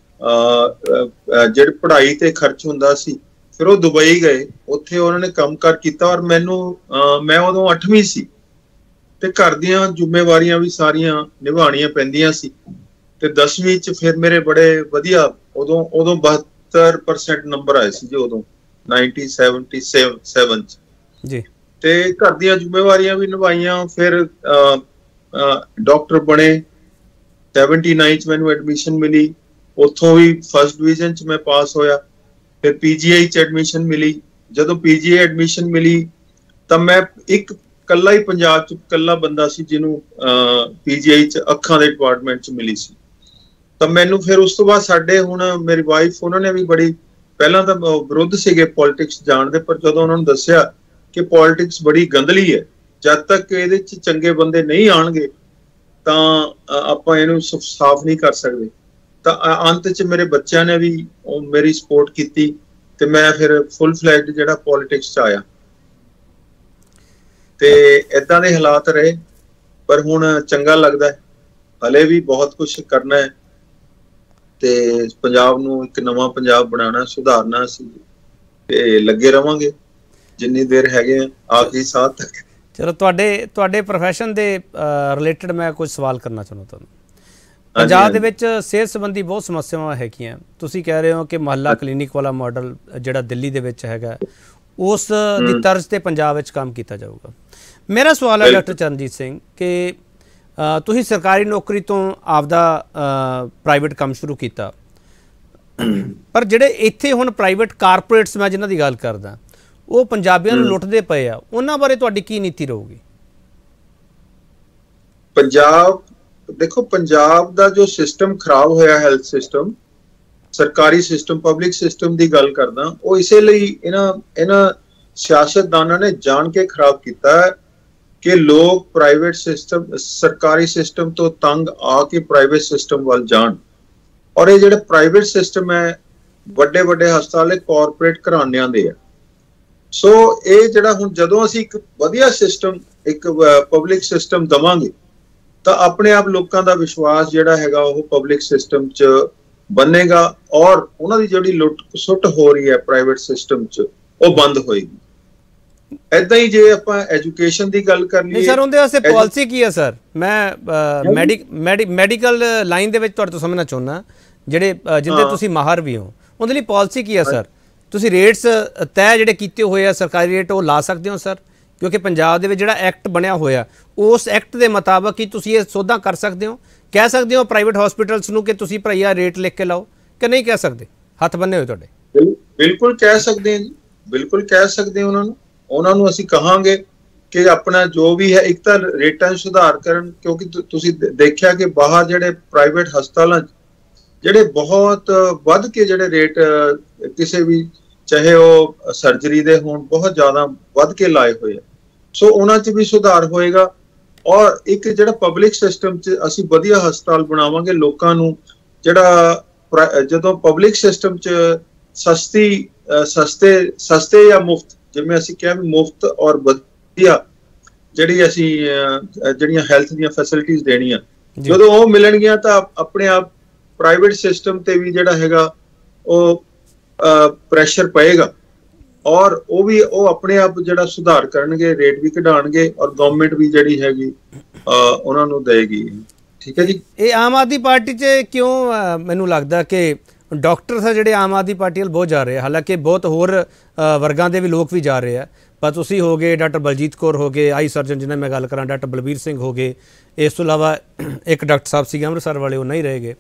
ਜਿਹੜੀ ਪੜ੍ਹਾਈ ਤੇ ਖਰਚ ਹੁੰਦਾ ਸੀ। ਫਿਰ ਉਹ ਦੁਬਈ ਗਏ, ਉੱਥੇ ਉਹਨਾਂ ਨੇ ਕੰਮ ਕਾਰ ਕੀਤਾ। ਔਰ ਮੈਨੂੰ ਮੈਂ ਉਦੋਂ ਅੱਠਵੀਂ ਸੀ ਤੇ ਘਰ ਦੀਆਂ ਜ਼ਿੰਮੇਵਾਰੀਆਂ ਵੀ ਸਾਰੀਆਂ ਨਿਭਾਉਣੀਆਂ ਪੈਂਦੀਆਂ ਸੀ। ਤੇ ਦਸਵੀਂ ਚ ਫਿਰ ਮੇਰੇ ਬੜੇ ਵਧੀਆ, ਉਦੋਂ ਉਦੋਂ ਬਹੱਤਰ ਪਰਸੈਂਟ ਨੰਬਰ ਆਏ ਸੀ ਜੀ, ਉਦੋਂ ਨਾਈਨਟੀਨ ਸੈਵਨਟੀ ਸੈਵਨ ਚ ਜੀ। ਤੇ ਘਰ ਦੀਆਂ ਜ਼ਿੰਮੇਵਾਰੀਆਂ ਵੀ ਨਿਭਾਈਆਂ। ਫਿਰ ਡਾਕਟਰ ਬਣੇ। ਸੈਵਨਟੀ ਨਾਈਨ ਚ ਮੈਨੂੰ ਐਡਮਿਸ਼ਨ ਮਿਲੀ, ਉੱਥੋਂ ਵੀ ਫਸਟ ਡਿਵੀਜ਼ਨ ਚ ਮੈਂ ਪਾਸ ਹੋਇਆ। ਫਿਰ ਪੀਜੀਆਈ ਚ ਐਡਮਿਸ਼ਨ ਮਿਲੀ। ਜਦੋਂ ਪੀਜੀਆਈ ਐਡਮਿਸ਼ਨ ਮਿਲੀ ਤਾਂ ਮੈਂ ਇੱਕ ਕੱਲਾ ਹੀ ਪੰਜਾਬ ਚ ਕੱਲਾ ਬੰਦਾ ਸੀ ਜਿਹਨੂੰ ਪੀਜੀਆਈ ਚ ਅੱਖਾਂ ਦੇ ਡਿਪਾਰਟਮੈਂਟ ਚ ਮਿਲੀ ਸੀ। ਤਾਂ ਮੈਨੂੰ ਫਿਰ ਉਸ ਤੋਂ ਬਾਅਦ ਸਾਡੇ ਹੁਣ ਮੇਰੀ ਵਾਈਫ, ਉਹਨਾਂ ਨੇ ਵੀ ਬੜੀ ਪਹਿਲਾਂ ਤਾਂ ਵਿਰੁੱਧ ਸੀਗੇ ਪੋਲਿਟਿਕਸ ਜਾਣ ਦੇ, ਪਰ ਜਦੋਂ ਉਹਨਾਂ ਨੂੰ ਦੱਸਿਆ ਕਿ ਪੋਲਿਟਿਕਸ ਬੜੀ ਗੰਦਲੀ ਹੈ, ਜਦ ਤੱਕ ਇਹਦੇ ਚ ਚੰਗੇ ਬੰਦੇ ਨਹੀਂ ਆਉਣਗੇ ਤਾਂ ਆਪਾਂ ਇਹਨੂੰ ਸਾਫ਼ ਨਹੀਂ ਕਰ ਸਕਦੇ। ਤਾਂ ਅੰਤ ਚ ਮੇਰੇ ਬੱਚਿਆਂ ਨੇ ਵੀ ਮੇਰੀ ਸਪੋਰਟ ਕੀਤੀ ਤੇ ਮੈਂ ਫਿਰ ਫੁੱਲ ਫਲੈਜਡ ਜਿਹੜਾ ਪੋਲਿਟਿਕਸ ਚ ਆਇਆ। ਤੇ ਏਦਾਂ ਦੇ ਹਾਲਾਤ ਰਹੇ, ਪਰ ਹੁਣ ਚੰਗਾ ਲੱਗਦਾ ਹੈ। ਹਲੇ ਵੀ ਬਹੁਤ ਕੁਝ ਕਰਨਾ ਹੈ ਤੇ ਪੰਜਾਬ ਨੂੰ ਇੱਕ ਨਵਾਂ ਪੰਜਾਬ ਬਣਾਉਣਾ, ਸੁਧਾਰਨਾ ਸੀ ਤੇ ਲੱਗੇ ਰਵਾਂਗੇ ਜਿੰਨੀ ਦੇਰ ਹੈਗੇ ਆ, ਆਖਰੀ ਸਾਹ ਤੱਕ। ਚਲੋ, ਤੁਹਾਡੇ ਤੁਹਾਡੇ ਪ੍ਰੋਫੈਸ਼ਨ ਦੇ ਰਿਲੇਟਡ ਮੈਂ ਕੁਝ ਸਵਾਲ ਕਰਨਾ ਚਾਹੁੰਦਾ ਤੁਹਾਨੂੰ। ਪੰਜਾਬ ਦੇ ਵਿੱਚ ਸਿਹਤ ਸੰਬੰਧੀ ਬਹੁਤ ਸਮੱਸਿਆਵਾਂ ਹੈਗੀਆਂ। ਤੁਸੀਂ ਕਹਿ ਰਹੇ ਹੋ ਕਿ ਮੁਹੱਲਾ ਕਲੀਨਿਕ ਵਾਲਾ ਮਾਡਲ ਜਿਹੜਾ ਦਿੱਲੀ ਦੇ ਵਿੱਚ ਹੈਗਾ, ਉਸ ਦੀ ਤਰਜ਼ ਤੇ ਪੰਜਾਬ ਵਿੱਚ ਕੰਮ ਕੀਤਾ ਜਾਊਗਾ। ਮੇਰਾ ਸਵਾਲ ਹੈ ਡਾਕਟਰ ਚਰਨਜੀਤ ਸਿੰਘ ਕਿ ਤੁਸੀਂ ਸਰਕਾਰੀ ਨੌਕਰੀ ਤੋਂ ਆਪਦਾ ਪ੍ਰਾਈਵੇਟ ਕੰਮ ਸ਼ੁਰੂ ਕੀਤਾ, पर ਜਿਹੜੇ ਇੱਥੇ ਹੁਣ ਪ੍ਰਾਈਵੇਟ ਕਾਰਪੋਰੇਟਸ ਮੈਂ ਜਿਨ੍ਹਾਂ ਦੀ ਗੱਲ ਕਰਦਾ ਉਹ ਪੰਜਾਬੀਆਂ ਨੂੰ ਲੁੱਟਦੇ ਪਏ ਆ, ਉਹਨਾਂ ਬਾਰੇ ਤੁਹਾਡੀ ਕੀ ਨੀਤੀ ਰਹੂਗੀ? ਪੰਜਾਬ ਦੇਖੋ, ਪੰਜਾਬ ਦਾ ਜੋ ਸਿਸਟਮ ਖਰਾਬ ਹੋਇਆ, ਹੈਲਥ ਸਿਸਟਮ, ਸਰਕਾਰੀ ਸਿਸਟਮ, ਪਬਲਿਕ ਸਿਸਟਮ ਦੀ ਗੱਲ ਕਰਦਾ, ਉਹ ਇਸੇ ਲਈ ਇਹਨਾਂ ਇਹਨਾਂ ਸਿਆਸਤਦਾਨਾਂ ਨੇ ਜਾਣ ਕੇ ਖਰਾਬ ਕੀਤਾ ਹੈ ਕਿ ਲੋਕ ਪ੍ਰਾਈਵੇਟ ਸਿਸਟਮ, ਸਰਕਾਰੀ ਸਿਸਟਮ ਤੋਂ ਤੰਗ ਆ ਕੇ ਪ੍ਰਾਈਵੇਟ ਸਿਸਟਮ ਵੱਲ ਜਾਣ। ਔਰ ਇਹ ਜਿਹੜੇ ਪ੍ਰਾਈਵੇਟ ਸਿਸਟਮ ਹੈ, ਵੱਡੇ ਵੱਡੇ ਹਸਪਤਾਲ ਕਾਰਪੋਰੇਟ ਘਰਾਣਿਆਂ ਦੇ ਆ। ਸੋ ਇਹ ਜਿਹੜਾ ਹੁਣ ਜਦੋਂ ਅਸੀਂ ਇੱਕ ਵਧੀਆ ਸਿਸਟਮ, ਇੱਕ ਪਬਲਿਕ ਸਿਸਟਮ ਦਵਾਂਗੇ ਤਾਂ ਆਪਣੇ ਆਪ ਲੋਕਾਂ ਦਾ ਵਿਸ਼ਵਾਸ ਜਿਹੜਾ ਹੈਗਾ ਉਹ ਪਬਲਿਕ ਸਿਸਟਮ 'ਚ ਬਣੇਗਾ ਔਰ ਉਹਨਾਂ ਦੀ ਜਿਹੜੀ ਲੁੱਟ ਸੁੱਟ ਹੋ ਰਹੀ ਹੈ ਪ੍ਰਾਈਵੇਟ ਸਿਸਟਮ 'ਚ ਉਹ ਬੰਦ ਹੋਏਗੀ। ਏਦਾਂ ਹੀ ਜੇ ਆਪਾਂ ਐਜੂਕੇਸ਼ਨ ਦੀ ਗੱਲ ਕਰ ਲਈਏ ਸਰ, ਉਹਦੇ ਵਾਸਤੇ ਪਾਲਿਸੀ ਕੀ ਹੈ ਸਰ? ਮੈਂ ਮੈਡੀਕਲ ਲਾਈਨ ਦੇ ਵਿੱਚ ਤੁਹਾਡੇ ਤੋਂ ਸਮਝਣਾ ਚਾਹੁੰਦਾ, ਜਿਹੜੇ ਜਿੰਦੇ ਤੁਸੀਂ ਮਾਹਰ ਵੀ ਹੋ, ਉਹਦੇ ਲਈ ਪਾਲਿਸੀ ਕੀ ਹੈ ਸਰ? ਤੁਸੀਂ ਰੇਟਸ ਤੈਅ ਜਿਹੜੇ ਕੀਤੇ ਹੋਏ ਆ ਸਰਕਾਰੀ ਰੇਟ ਉਹ ਲਾ ਸਕਦੇ ਹੋ ਸਰ? ਕਿਉਂਕਿ ਪੰਜਾਬ ਦੇ ਵਿੱਚ ਜਿਹੜਾ ਐਕਟ ਬਣਿਆ ਹੋਇਆ ਉਸ ਐਕਟ ਦੇ ਮੁਤਾਬਕ ਹੀ ਤੁਸੀਂ ਇਹ ਸੋਧਾਂ ਕਰ ਸਕਦੇ ਹੋ? ਕਹਿ ਸਕਦੇ ਹੋ ਪ੍ਰਾਈਵੇਟ ਹਸਪੀਟਲਸ ਨੂੰ ਕਿ ਤੁਸੀਂ ਭਈਆ ਰੇਟ ਲਿਖ ਕੇ ਲਾਓ, ਕਿ ਨਹੀਂ ਕਹਿ ਸਕਦੇ? ਹੱਥ ਬੰਨੇ ਹੋਏ ਤੁਹਾਡੇ? ਬਿਲਕੁਲ ਕਹਿ ਸਕਦੇ ਹਾਂ ਜੀ, ਬਿਲਕੁਲ ਕਹਿ ਸਕਦੇ ਉਹਨਾਂ ਨੂੰ ਉਹਨਾਂ ਨੂੰ ਅਸੀਂ ਕਹਾਂਗੇ ਕਿ ਆਪਣਾ ਜੋ ਵੀ ਹੈ ਇੱਕ ਤਾਂ ਰੇਟਾਂ 'ਚ ਸੁਧਾਰ ਕਰਨ, ਕਿਉਂਕਿ ਤੁਸੀਂ ਦੇਖਿਆ ਕਿ ਬਾਹਰ ਜਿਹੜੇ ਪ੍ਰਾਈਵੇਟ ਹਸਪਤਾਲਾਂ ਜਿਹੜੇ ਬਹੁਤ ਵੱਧ ਕੇ ਜਿਹੜੇ ਰੇਟ ਕਿਸੇ ਵੀ, ਚਾਹੇ ਉਹ ਸਰਜਰੀ ਦੇ ਹੋਣ, ਬਹੁਤ ਜ਼ਿਆਦਾ ਵੱਧ ਕੇ ਲਾਏ ਹੋਏ ਆ। ਸੋ ਉਹਨਾਂ 'ਚ ਵੀ ਸੁਧਾਰ ਹੋਏਗਾ ਔਰ ਇੱਕ ਜਿਹੜਾ ਪਬਲਿਕ ਸਿਸਟਮ 'ਚ ਅਸੀਂ ਵਧੀਆ ਹਸਪਤਾਲ ਬਣਾਵਾਂਗੇ। ਲੋਕਾਂ ਨੂੰ ਜਿਹੜਾ ਜਦੋਂ ਪਬਲਿਕ ਸਿਸਟਮ 'ਚ ਸਸਤੀ ਸਸਤੇ ਸਸਤੇ ਜਾਂ ਮੁਫਤ, ਜਿਵੇਂ ਅਸੀਂ ਕਿਹਾ ਵੀ ਮੁਫਤ ਔਰ ਵਧੀਆ ਜਿਹੜੀ ਅਸੀਂ ਜਿਹੜੀਆਂ ਹੈਲਥ ਦੀਆਂ ਫੈਸਿਲਿਟੀਜ਼ ਦੇਣੀਆਂ, ਜਦੋਂ ਉਹ ਮਿਲਣਗੀਆਂ ਤਾਂ ਆਪਣੇ ਆਪ ਪ੍ਰਾਈਵੇਟ ਸਿਸਟਮ ਤੇ ਵੀ ਜਿਹੜਾ ਹੈਗਾ ਉਹ ਪ੍ਰੈਸ਼ਰ ਪਏਗਾ ਔਰ ਉਹ ਵੀ ਉਹ ਆਪਣੇ ਆਪ ਜਿਹੜਾ ਸੁਧਾਰ ਕਰਨਗੇ, ਰੇਟ ਵੀ ਘਟਾਉਣਗੇ ਔਰ ਗਵਰਨਮੈਂਟ ਵੀ ਜਿਹੜੀ ਹੈਗੀ ਉਹਨਾਂ ਨੂੰ ਦੇਗੀ। ਠੀਕ ਹੈ ਜੀ। ਇਹ ਆਮ ਆਦਮੀ ਪਾਰਟੀ 'ਚ ਕਿਉਂ ਮੈਨੂੰ ਲੱਗਦਾ ਕਿ ਡਾਕਟਰ ਆ ਜਿਹੜੇ ਆਮ ਆਦਮੀ ਪਾਰਟੀ ਵੱਲ ਬਹੁਤ ਜਾ ਰਹੇ ਆ, ਹਾਲਾਂਕਿ ਬਹੁਤ ਹੋਰ ਵਰਗਾਂ ਦੇ ਵੀ ਲੋਕ ਵੀ ਜਾ ਰਹੇ ਆ, ਪਰ ਤੁਸੀਂ ਹੋ ਗਏ ਡਾਕਟਰ ਬਲਜੀਤ ਕੌਰ ਹੋ ਗਏ, ਆਈ ਸਰਜਨ ਜਿਹਨਾਂ ਮੈਂ ਗੱਲ ਕਰਾਂ ਡਾਕਟਰ ਬਲਬੀਰ ਸਿੰਘ ਹੋ ਗਏ, ਇਸ ਤੋਂ ਇਲਾਵਾ ਇੱਕ ਡਾਕਟਰ ਸਾਹਿਬ ਸੀਗੇ ਅੰਮ੍ਰਿਤਸਰ ਵਾਲੇ, ਉਹ ਨਹੀਂ ਰਹੇ ਗਏ।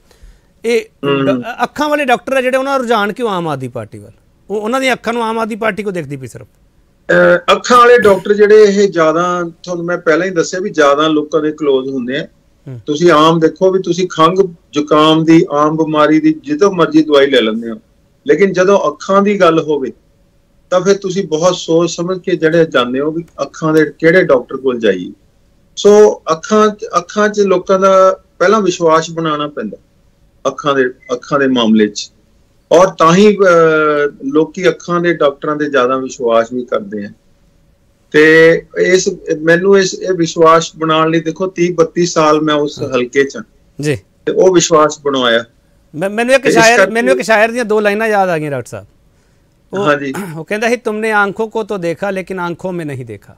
ਇਹ ਅੱਖਾਂ ਵਾਲੇ ਡਾਕਟਰ ਆ ਜਿਹੜੇ, ਉਹਨਾਂ ਦਾ ਰੁਝਾਨ ਕਿਉਂ ਆਮ ਆਦਮੀ ਪਾਰਟੀ ਵੱਲ? ਉਹ ਉਹਨਾਂ ਦੀਆਂ ਅੱਖਾਂ ਨੂੰ ਆਮ ਆਦਮੀ ਪਾਰਟੀ ਕੋ ਦੇਖਦੀ ਪਈ ਸਿਰਫ? ਅੱਖਾਂ ਵਾਲੇ ਡਾਕਟਰ ਜਿਹੜੇ ਇਹ ਜ਼ਿਆਦਾ, ਤੁਹਾਨੂੰ ਮੈਂ ਪਹਿਲਾਂ ਹੀ ਦੱਸਿਆ ਵੀ ਜ਼ਿਆਦਾ ਲੋਕਾਂ ਦੇ ਕਲੋਜ਼ ਹੁੰਦੇ ਆ। ਤੁਸੀਂ ਆਮ ਦੇਖੋ ਵੀ ਤੁਸੀਂ ਖੰਘ ਜ਼ੁਕਾਮ ਦੀ, ਆਮ ਬਿਮਾਰੀ ਦੀ ਜਿੱਦੋਂ ਮਰਜ਼ੀ ਦਵਾਈ ਲੈ ਲੈਂਦੇ ਹੋ, ਲੇਕਿਨ ਜਦੋਂ ਅੱਖਾਂ ਦੀ ਗੱਲ ਹੋਵੇ ਤਾਂ ਫਿਰ ਤੁਸੀਂ ਬਹੁਤ ਸੋਚ ਸਮਝ ਕੇ ਜਿਹੜੇ ਜਾਂਦੇ ਹੋ ਵੀ ਅੱਖਾਂ ਦੇ ਕਿਹੜੇ ਡਾਕਟਰ ਕੋਲ ਜਾਈਏ। ਸੋ ਅੱਖਾਂ ਅੱਖਾਂ 'ਚ ਲੋਕਾਂ ਦਾ ਪਹਿਲਾਂ ਵਿਸ਼ਵਾਸ ਬਣਾਉਣਾ ਪੈਂਦਾ ਅੱਖਾਂ ਦੇ ਅੱਖਾਂ ਦੇ ਮਾਮਲੇ 'ਚ, ਔਰ ਤਾਂ ਹੀ ਲੋਕੀ ਅੱਖਾਂ ਦੇ ਡਾਕਟਰਾਂ ਦੇ ਜ਼ਿਆਦਾ ਵਿਸ਼ਵਾਸ ਵੀ ਕਰਦੇ ਆ। ਤੇ ਇਸ ਮੈਨੂੰ ਇਸ ਇਹ ਵਿਸ਼ਵਾਸ ਬਣਾਉਣ ਲਈ ਦੇਖੋ ਤੀਹ ਬੱਤੀ ਸਾਲ ਮੈਂ ਉਸ ਹਲਕੇ 'ਚ ਜੀ, ਤੇ ਉਹ ਵਿਸ਼ਵਾਸ ਬਣਾਇਆ। ਮੈਨੂੰ ਇੱਕ ਸ਼ਾਇਰ ਮੈਨੂੰ ਇੱਕ ਸ਼ਾਇਰ ਦੀਆਂ ਦੋ ਲਾਈਨਾਂ ਯਾਦ ਆ ਗਈਆਂ ਡਾਕਟਰ ਸਾਹਿਬ। ਉਹ ਹਾਂਜੀ, ਉਹ ਕਹਿੰਦਾ ਸੀ, ਤੁਮਨੇ ਆਂਖੋਂ ਕੋ तो देखा लेकिन आंखों में नहीं देखा।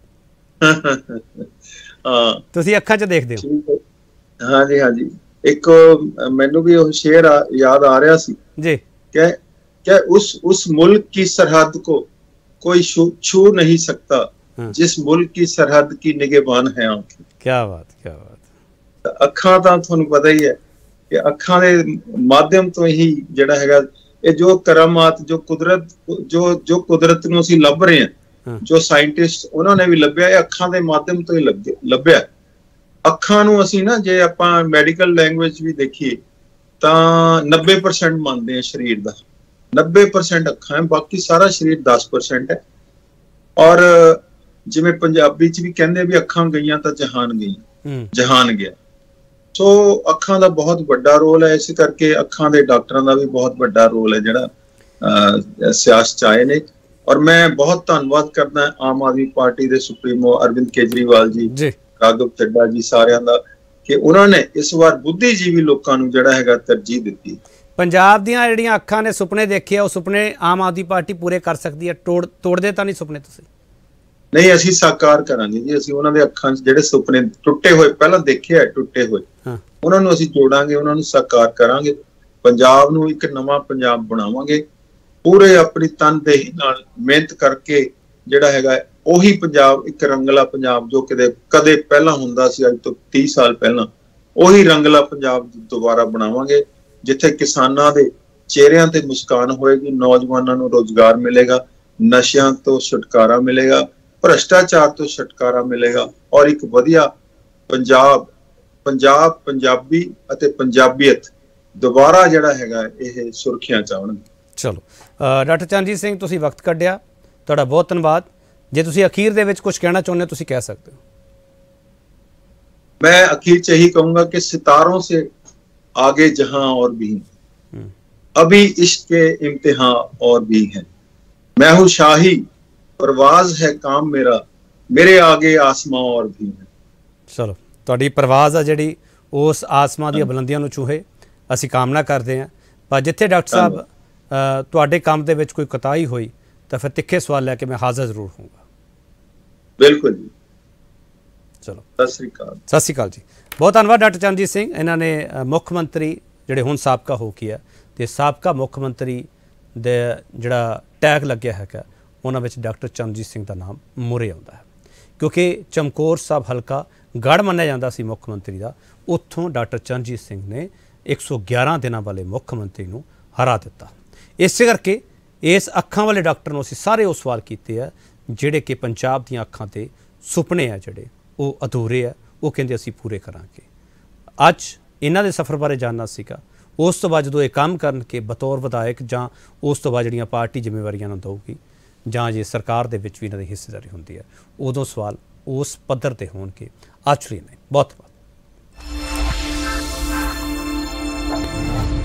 ਹਾਂ, ਤੁਸੀਂ ਅੱਖਾਂ 'ਚ ਦੇਖਦੇ ਹੋ। ਹਾਂਜੀ ਹਾਂਜੀ, ਇੱਕ ਮੈਨੂੰ ਵੀ ਉਹ ਸ਼ੇਰ ਯਾਦ ਆ ਰਿਹਾ ਸੀ जी, ਕਿ ਕਿ ਉਸ ਉਸ ਮੁल्क की सरहद को कोई छू नहीं सकता जिस मुल्क की सरहद की निगहबान है आंखें। क्या बात, क्या बात। ਅੱਖਾਂ ਤਾਂ ਤੁਹਾਨੂੰ ਪਤਾ ਹੀ ਹੈ ਕਿ ਅੱਖਾਂ ਦੇ ਮਾਧਿਅਮ ਤੋਂ ਹੀ ਜਿਹੜਾ ਹੈਗਾ ਇਹ ਜੋ ਕਰਾਮਾਤ, ਜੋ ਕੁਦਰਤ ਜੋ ਜੋ ਕੁਦਰਤ ਨੂੰ ਅਸੀਂ ਲੱਭ ਰਹੇ ਹਾਂ, ਜੋ ਸਾਇੰਟਿਸਟ ਉਹਨਾਂ ਨੇ ਵੀ ਲੱਭਿਆ, ਇਹ ਅੱਖਾਂ ਦੇ ਮਾਧਿਅਮ ਤੋਂ ਹੀ ਲੱਭਿਆ। ਅੱਖਾਂ ਨੂੰ ਅਸੀਂ ਨਾ ਜੇ ਆਪਾਂ ਮੈਡੀਕਲ ਲੈਂਗੁਏਜ ਵੀ ਦੇਖੀਏ ਤਾਂ ਨੱਬੇ ਪਰਸੈਂਟ ਮੰਨਦੇ ਆ ਸਰੀਰ ਦਾ, ਨੱਬੇ ਪਰਸੈਂਟ ਅੱਖਾਂ ਹੈ, ਬਾਕੀ ਸਾਰਾ ਸਰੀਰ ਦਸ ਪਰਸੈਂਟ ਹੈ। ਔਰ ਜਿਵੇਂ ਪੰਜਾਬੀ 'ਚ ਵੀ ਕਹਿੰਦੇ ਵੀ ਅੱਖਾਂ ਗਈਆਂ ਤਾਂ ਜਹਾਨ ਗਈਆਂ, ਜਹਾਨ ਗਿਆ। ਸੋ ਅੱਖਾਂ ਦਾ ਬਹੁਤ ਵੱਡਾ ਰੋਲ ਹੈ, ਇਸ ਕਰਕੇ ਅੱਖਾਂ ਦੇ ਡਾਕਟਰਾਂ ਦਾ ਵੀ ਬਹੁਤ ਵੱਡਾ ਰੋਲ ਹੈ ਜਿਹੜਾ ਸਿਆਸਤ 'ਚ ਆਏ ਨੇ। ਔਰ ਮੈਂ ਬਹੁਤ ਧੰਨਵਾਦ ਕਰਦਾ ਆਮ ਆਦਮੀ ਪਾਰਟੀ ਦੇ ਸੁਪਰੀਮੋ ਅਰਵਿੰਦ ਕੇਜਰੀਵਾਲ ਜੀ, ਰਾਘਵ ਚੱਡਾ ਜੀ, ਸਾਰਿਆਂ ਦਾ, ਕਿ ਉਹਨਾਂ ਨੇ ਇਸ ਵਾਰ ਬੁੱਧੀਜੀਵੀ ਲੋਕਾਂ ਨੂੰ ਜਿਹੜਾ ਹੈਗਾ ਤਰਜੀਹ ਦਿੱਤੀ। ਪੰਜਾਬ ਦੀਆਂ ਜਿਹੜੀਆਂ ਅੱਖਾਂ ਨੇ ਸੁਪਨੇ ਦੇਖੇ ਆ, ਉਹ ਸੁਪਨੇ ਆਮ ਆਦਮੀ ਪਾਰਟੀ ਪੂਰੇ ਕਰ ਸਕਦੀ ਹੈ? ਤੋੜ ਤੋੜਦੇ ਤਾਂ ਨਹੀਂ ਸੁਪਨੇ ਤੁਸੀਂ? ਨਹੀਂ, ਅਸੀਂ ਸਾਕਾਰ ਕਰਾਂਗੇ ਜੀ। ਅਸੀਂ ਉਹਨਾਂ ਦੇ ਅੱਖਾਂ 'ਚ ਜਿਹੜੇ ਸੁਪਨੇ ਟੁੱਟੇ ਹੋਏ ਪਹਿਲਾਂ ਦੇਖੇ ਆ, ਟੁੱਟੇ ਹੋਏ, ਉਹਨਾਂ ਨੂੰ ਅਸੀਂ ਜੋੜਾਂਗੇ, ਉਹਨਾਂ ਨੂੰ ਸਾਕਾਰ ਕਰਾਂਗੇ। ਪੰਜਾਬ ਨੂੰ ਇੱਕ ਨਵਾਂ ਪੰਜਾਬ ਬਣਾਵਾਂਗੇ, ਪੂਰੇ ਆਪਣੀ ਤਨਦੇਹੀ ਨਾਲ ਮਿਹਨਤ ਕਰਕੇ ਜਿਹੜਾ ਹੈਗਾ ਉਹੀ ਪੰਜਾਬ, ਇੱਕ ਰੰਗਲਾ ਪੰਜਾਬ ਜੋ ਕਿਤੇ ਕਦੇ ਪਹਿਲਾਂ ਹੁੰਦਾ ਸੀ, ਅੱਜ ਤੋਂ ਤੀਹ ਸਾਲ ਪਹਿਲਾਂ, ਉਹੀ ਰੰਗਲਾ ਪੰਜਾਬ ਦੁਬਾਰਾ ਬਣਾਵਾਂਗੇ, ਜਿੱਥੇ ਕਿਸਾਨਾਂ ਦੇ ਚਿਹਰਿਆਂ ਤੇ ਮੁਸਕਾਨ ਹੋਏਗੀ, ਨੌਜਵਾਨਾਂ ਨੂੰ ਰੋਜ਼ਗਾਰ ਮਿਲੇਗਾ, ਨਸ਼ਿਆਂ ਤੋਂ ਛੁਟਕਾਰਾ ਮਿਲੇਗਾ, ਭ੍ਰਿਸ਼ਟਾਚਾਰ ਤੋਂ ਛੁਟਕਾਰਾ ਮਿਲੇਗਾ ਔਰ ਇੱਕ ਵਧੀਆ ਪੰਜਾਬ ਪੰਜਾਬ ਪੰਜਾਬੀ ਅਤੇ ਪੰਜਾਬੀਅਤ ਦੁਬਾਰਾ ਜਿਹੜਾ ਹੈਗਾ ਇਹ ਸੁਰਖੀਆਂ ਚ ਆਉਣਗੇ। ਚਲੋ ਡਾਕਟਰ ਚਰਨਜੀਤ ਸਿੰਘ, ਤੁਸੀਂ ਵਕਤ ਕੱਢਿਆ, ਤੁਹਾਡਾ ਬਹੁਤ ਧੰਨਵਾਦ। ਜੇ ਤੁਸੀਂ ਅਖੀਰ ਦੇ ਵਿੱਚ ਕੁਝ ਕਹਿਣਾ ਚਾਹੁੰਦੇ ਹੋ ਤੁਸੀਂ ਕਹਿ ਸਕਦੇ ਹੋ। मैं आखिर से यही कहूंगा कि सितारों से आगे जहां और भी हैं, अभी इश्क के इम्तिहान और भी हैं, मैं हूं शाही परवाज है काम मेरा, मेरे आगे आसमां और भी हैं। चलो ਤੁਹਾਡੀ ਪ੍ਰਵਾਜ਼ ਆ ਜਿਹੜੀ ਉਸ ਆਸਮਾਂ ਦੀਆਂ ਬੁਲੰਦੀਆਂ ਨੂੰ ਛੂਹੇ, ਅਸੀਂ ਕਾਮਨਾ ਕਰਦੇ ਹਾਂ। ਪਰ ਜਿੱਥੇ ਡਾਕਟਰ ਸਾਹਿਬ ਤੁਹਾਡੇ ਕੰਮ ਦੇ ਵਿੱਚ ਕੋਈ ਕੋਤਾਹੀ ਹੋਈ ਤਾਂ ਫਿਰ ਤਿੱਖੇ ਸਵਾਲ ਲੈ ਕੇ ਮੈਂ ਹਾਜ਼ਰ ਜ਼ਰੂਰ ਹੋਊਂਗਾ। ਬਿਲਕੁਲ ਜੀ। ਚਲੋ ਸਤਿ ਸ੍ਰੀ ਅਕਾਲ। ਸਤਿ ਸ੍ਰੀ ਅਕਾਲ ਜੀ। ਬਹੁਤ ਧੰਨਵਾਦ ਡਾਕਟਰ ਚਰਨਜੀਤ ਸਿੰਘ। ਇਹਨਾਂ ਨੇ ਮੁੱਖ ਮੰਤਰੀ ਜਿਹੜੇ ਹੁਣ ਸਾਬਕਾ ਹੋ ਕੇ ਆ ਅਤੇ ਸਾਬਕਾ ਮੁੱਖ ਮੰਤਰੀ ਦੇ ਜਿਹੜਾ ਟੈਗ ਲੱਗਿਆ ਹੈਗਾ ਉਹਨਾਂ ਵਿੱਚ ਡਾਕਟਰ ਚਰਨਜੀਤ ਸਿੰਘ ਦਾ ਨਾਮ ਮੂਹਰੇ ਆਉਂਦਾ ਹੈ, ਕਿਉਂਕਿ ਚਮਕੌਰ ਸਾਹਿਬ ਹਲਕਾ ਗੜ੍ਹ ਮੰਨਿਆ ਜਾਂਦਾ ਸੀ ਮੁੱਖ ਮੰਤਰੀ ਦਾ। ਉੱਥੋਂ ਡਾਕਟਰ ਚਰਨਜੀਤ ਸਿੰਘ ਨੇ ਇੱਕ ਸੌ ਗਿਆਰਾਂ ਦਿਨਾਂ ਵਾਲੇ ਮੁੱਖ ਮੰਤਰੀ ਨੂੰ ਹਰਾ ਦਿੱਤਾ। ਇਸੇ ਕਰਕੇ ਇਸ ਅੱਖਾਂ ਵਾਲੇ ਡਾਕਟਰ ਨੂੰ ਅਸੀਂ ਸਾਰੇ ਉਹ ਸਵਾਲ ਕੀਤੇ ਆ ਜਿਹੜੇ ਕਿ ਪੰਜਾਬ ਦੀਆਂ ਅੱਖਾਂ 'ਤੇ ਸੁਪਨੇ ਆ ਜਿਹੜੇ ਉਹ ਅਧੂਰੇ ਆ, ਉਹ ਕਹਿੰਦੇ ਅਸੀਂ ਪੂਰੇ ਕਰਾਂਗੇ। ਅੱਜ ਇਹਨਾਂ ਦੇ ਸਫ਼ਰ ਬਾਰੇ ਜਾਣਨਾ ਸੀਗਾ। ਉਸ ਤੋਂ ਬਾਅਦ ਜਦੋਂ ਇਹ ਕੰਮ ਕਰਨਗੇ ਬਤੌਰ ਵਿਧਾਇਕ ਜਾਂ ਉਸ ਤੋਂ ਬਾਅਦ ਜਿਹੜੀਆਂ ਪਾਰਟੀ ਜ਼ਿੰਮੇਵਾਰੀਆਂ ਨੂੰ ਦਊਗੀ ਜਾਂ ਜੇ ਸਰਕਾਰ ਦੇ ਵਿੱਚ ਵੀ ਇਹਨਾਂ ਦੀ ਹਿੱਸੇਦਾਰੀ ਹੁੰਦੀ ਹੈ, ਉਦੋਂ ਸਵਾਲ ਉਸ ਪੱਧਰ 'ਤੇ ਹੋਣਗੇ। ਅੱਜ ਲਈ ਨਹੀਂ, ਬਹੁਤ ਬਹੁਤ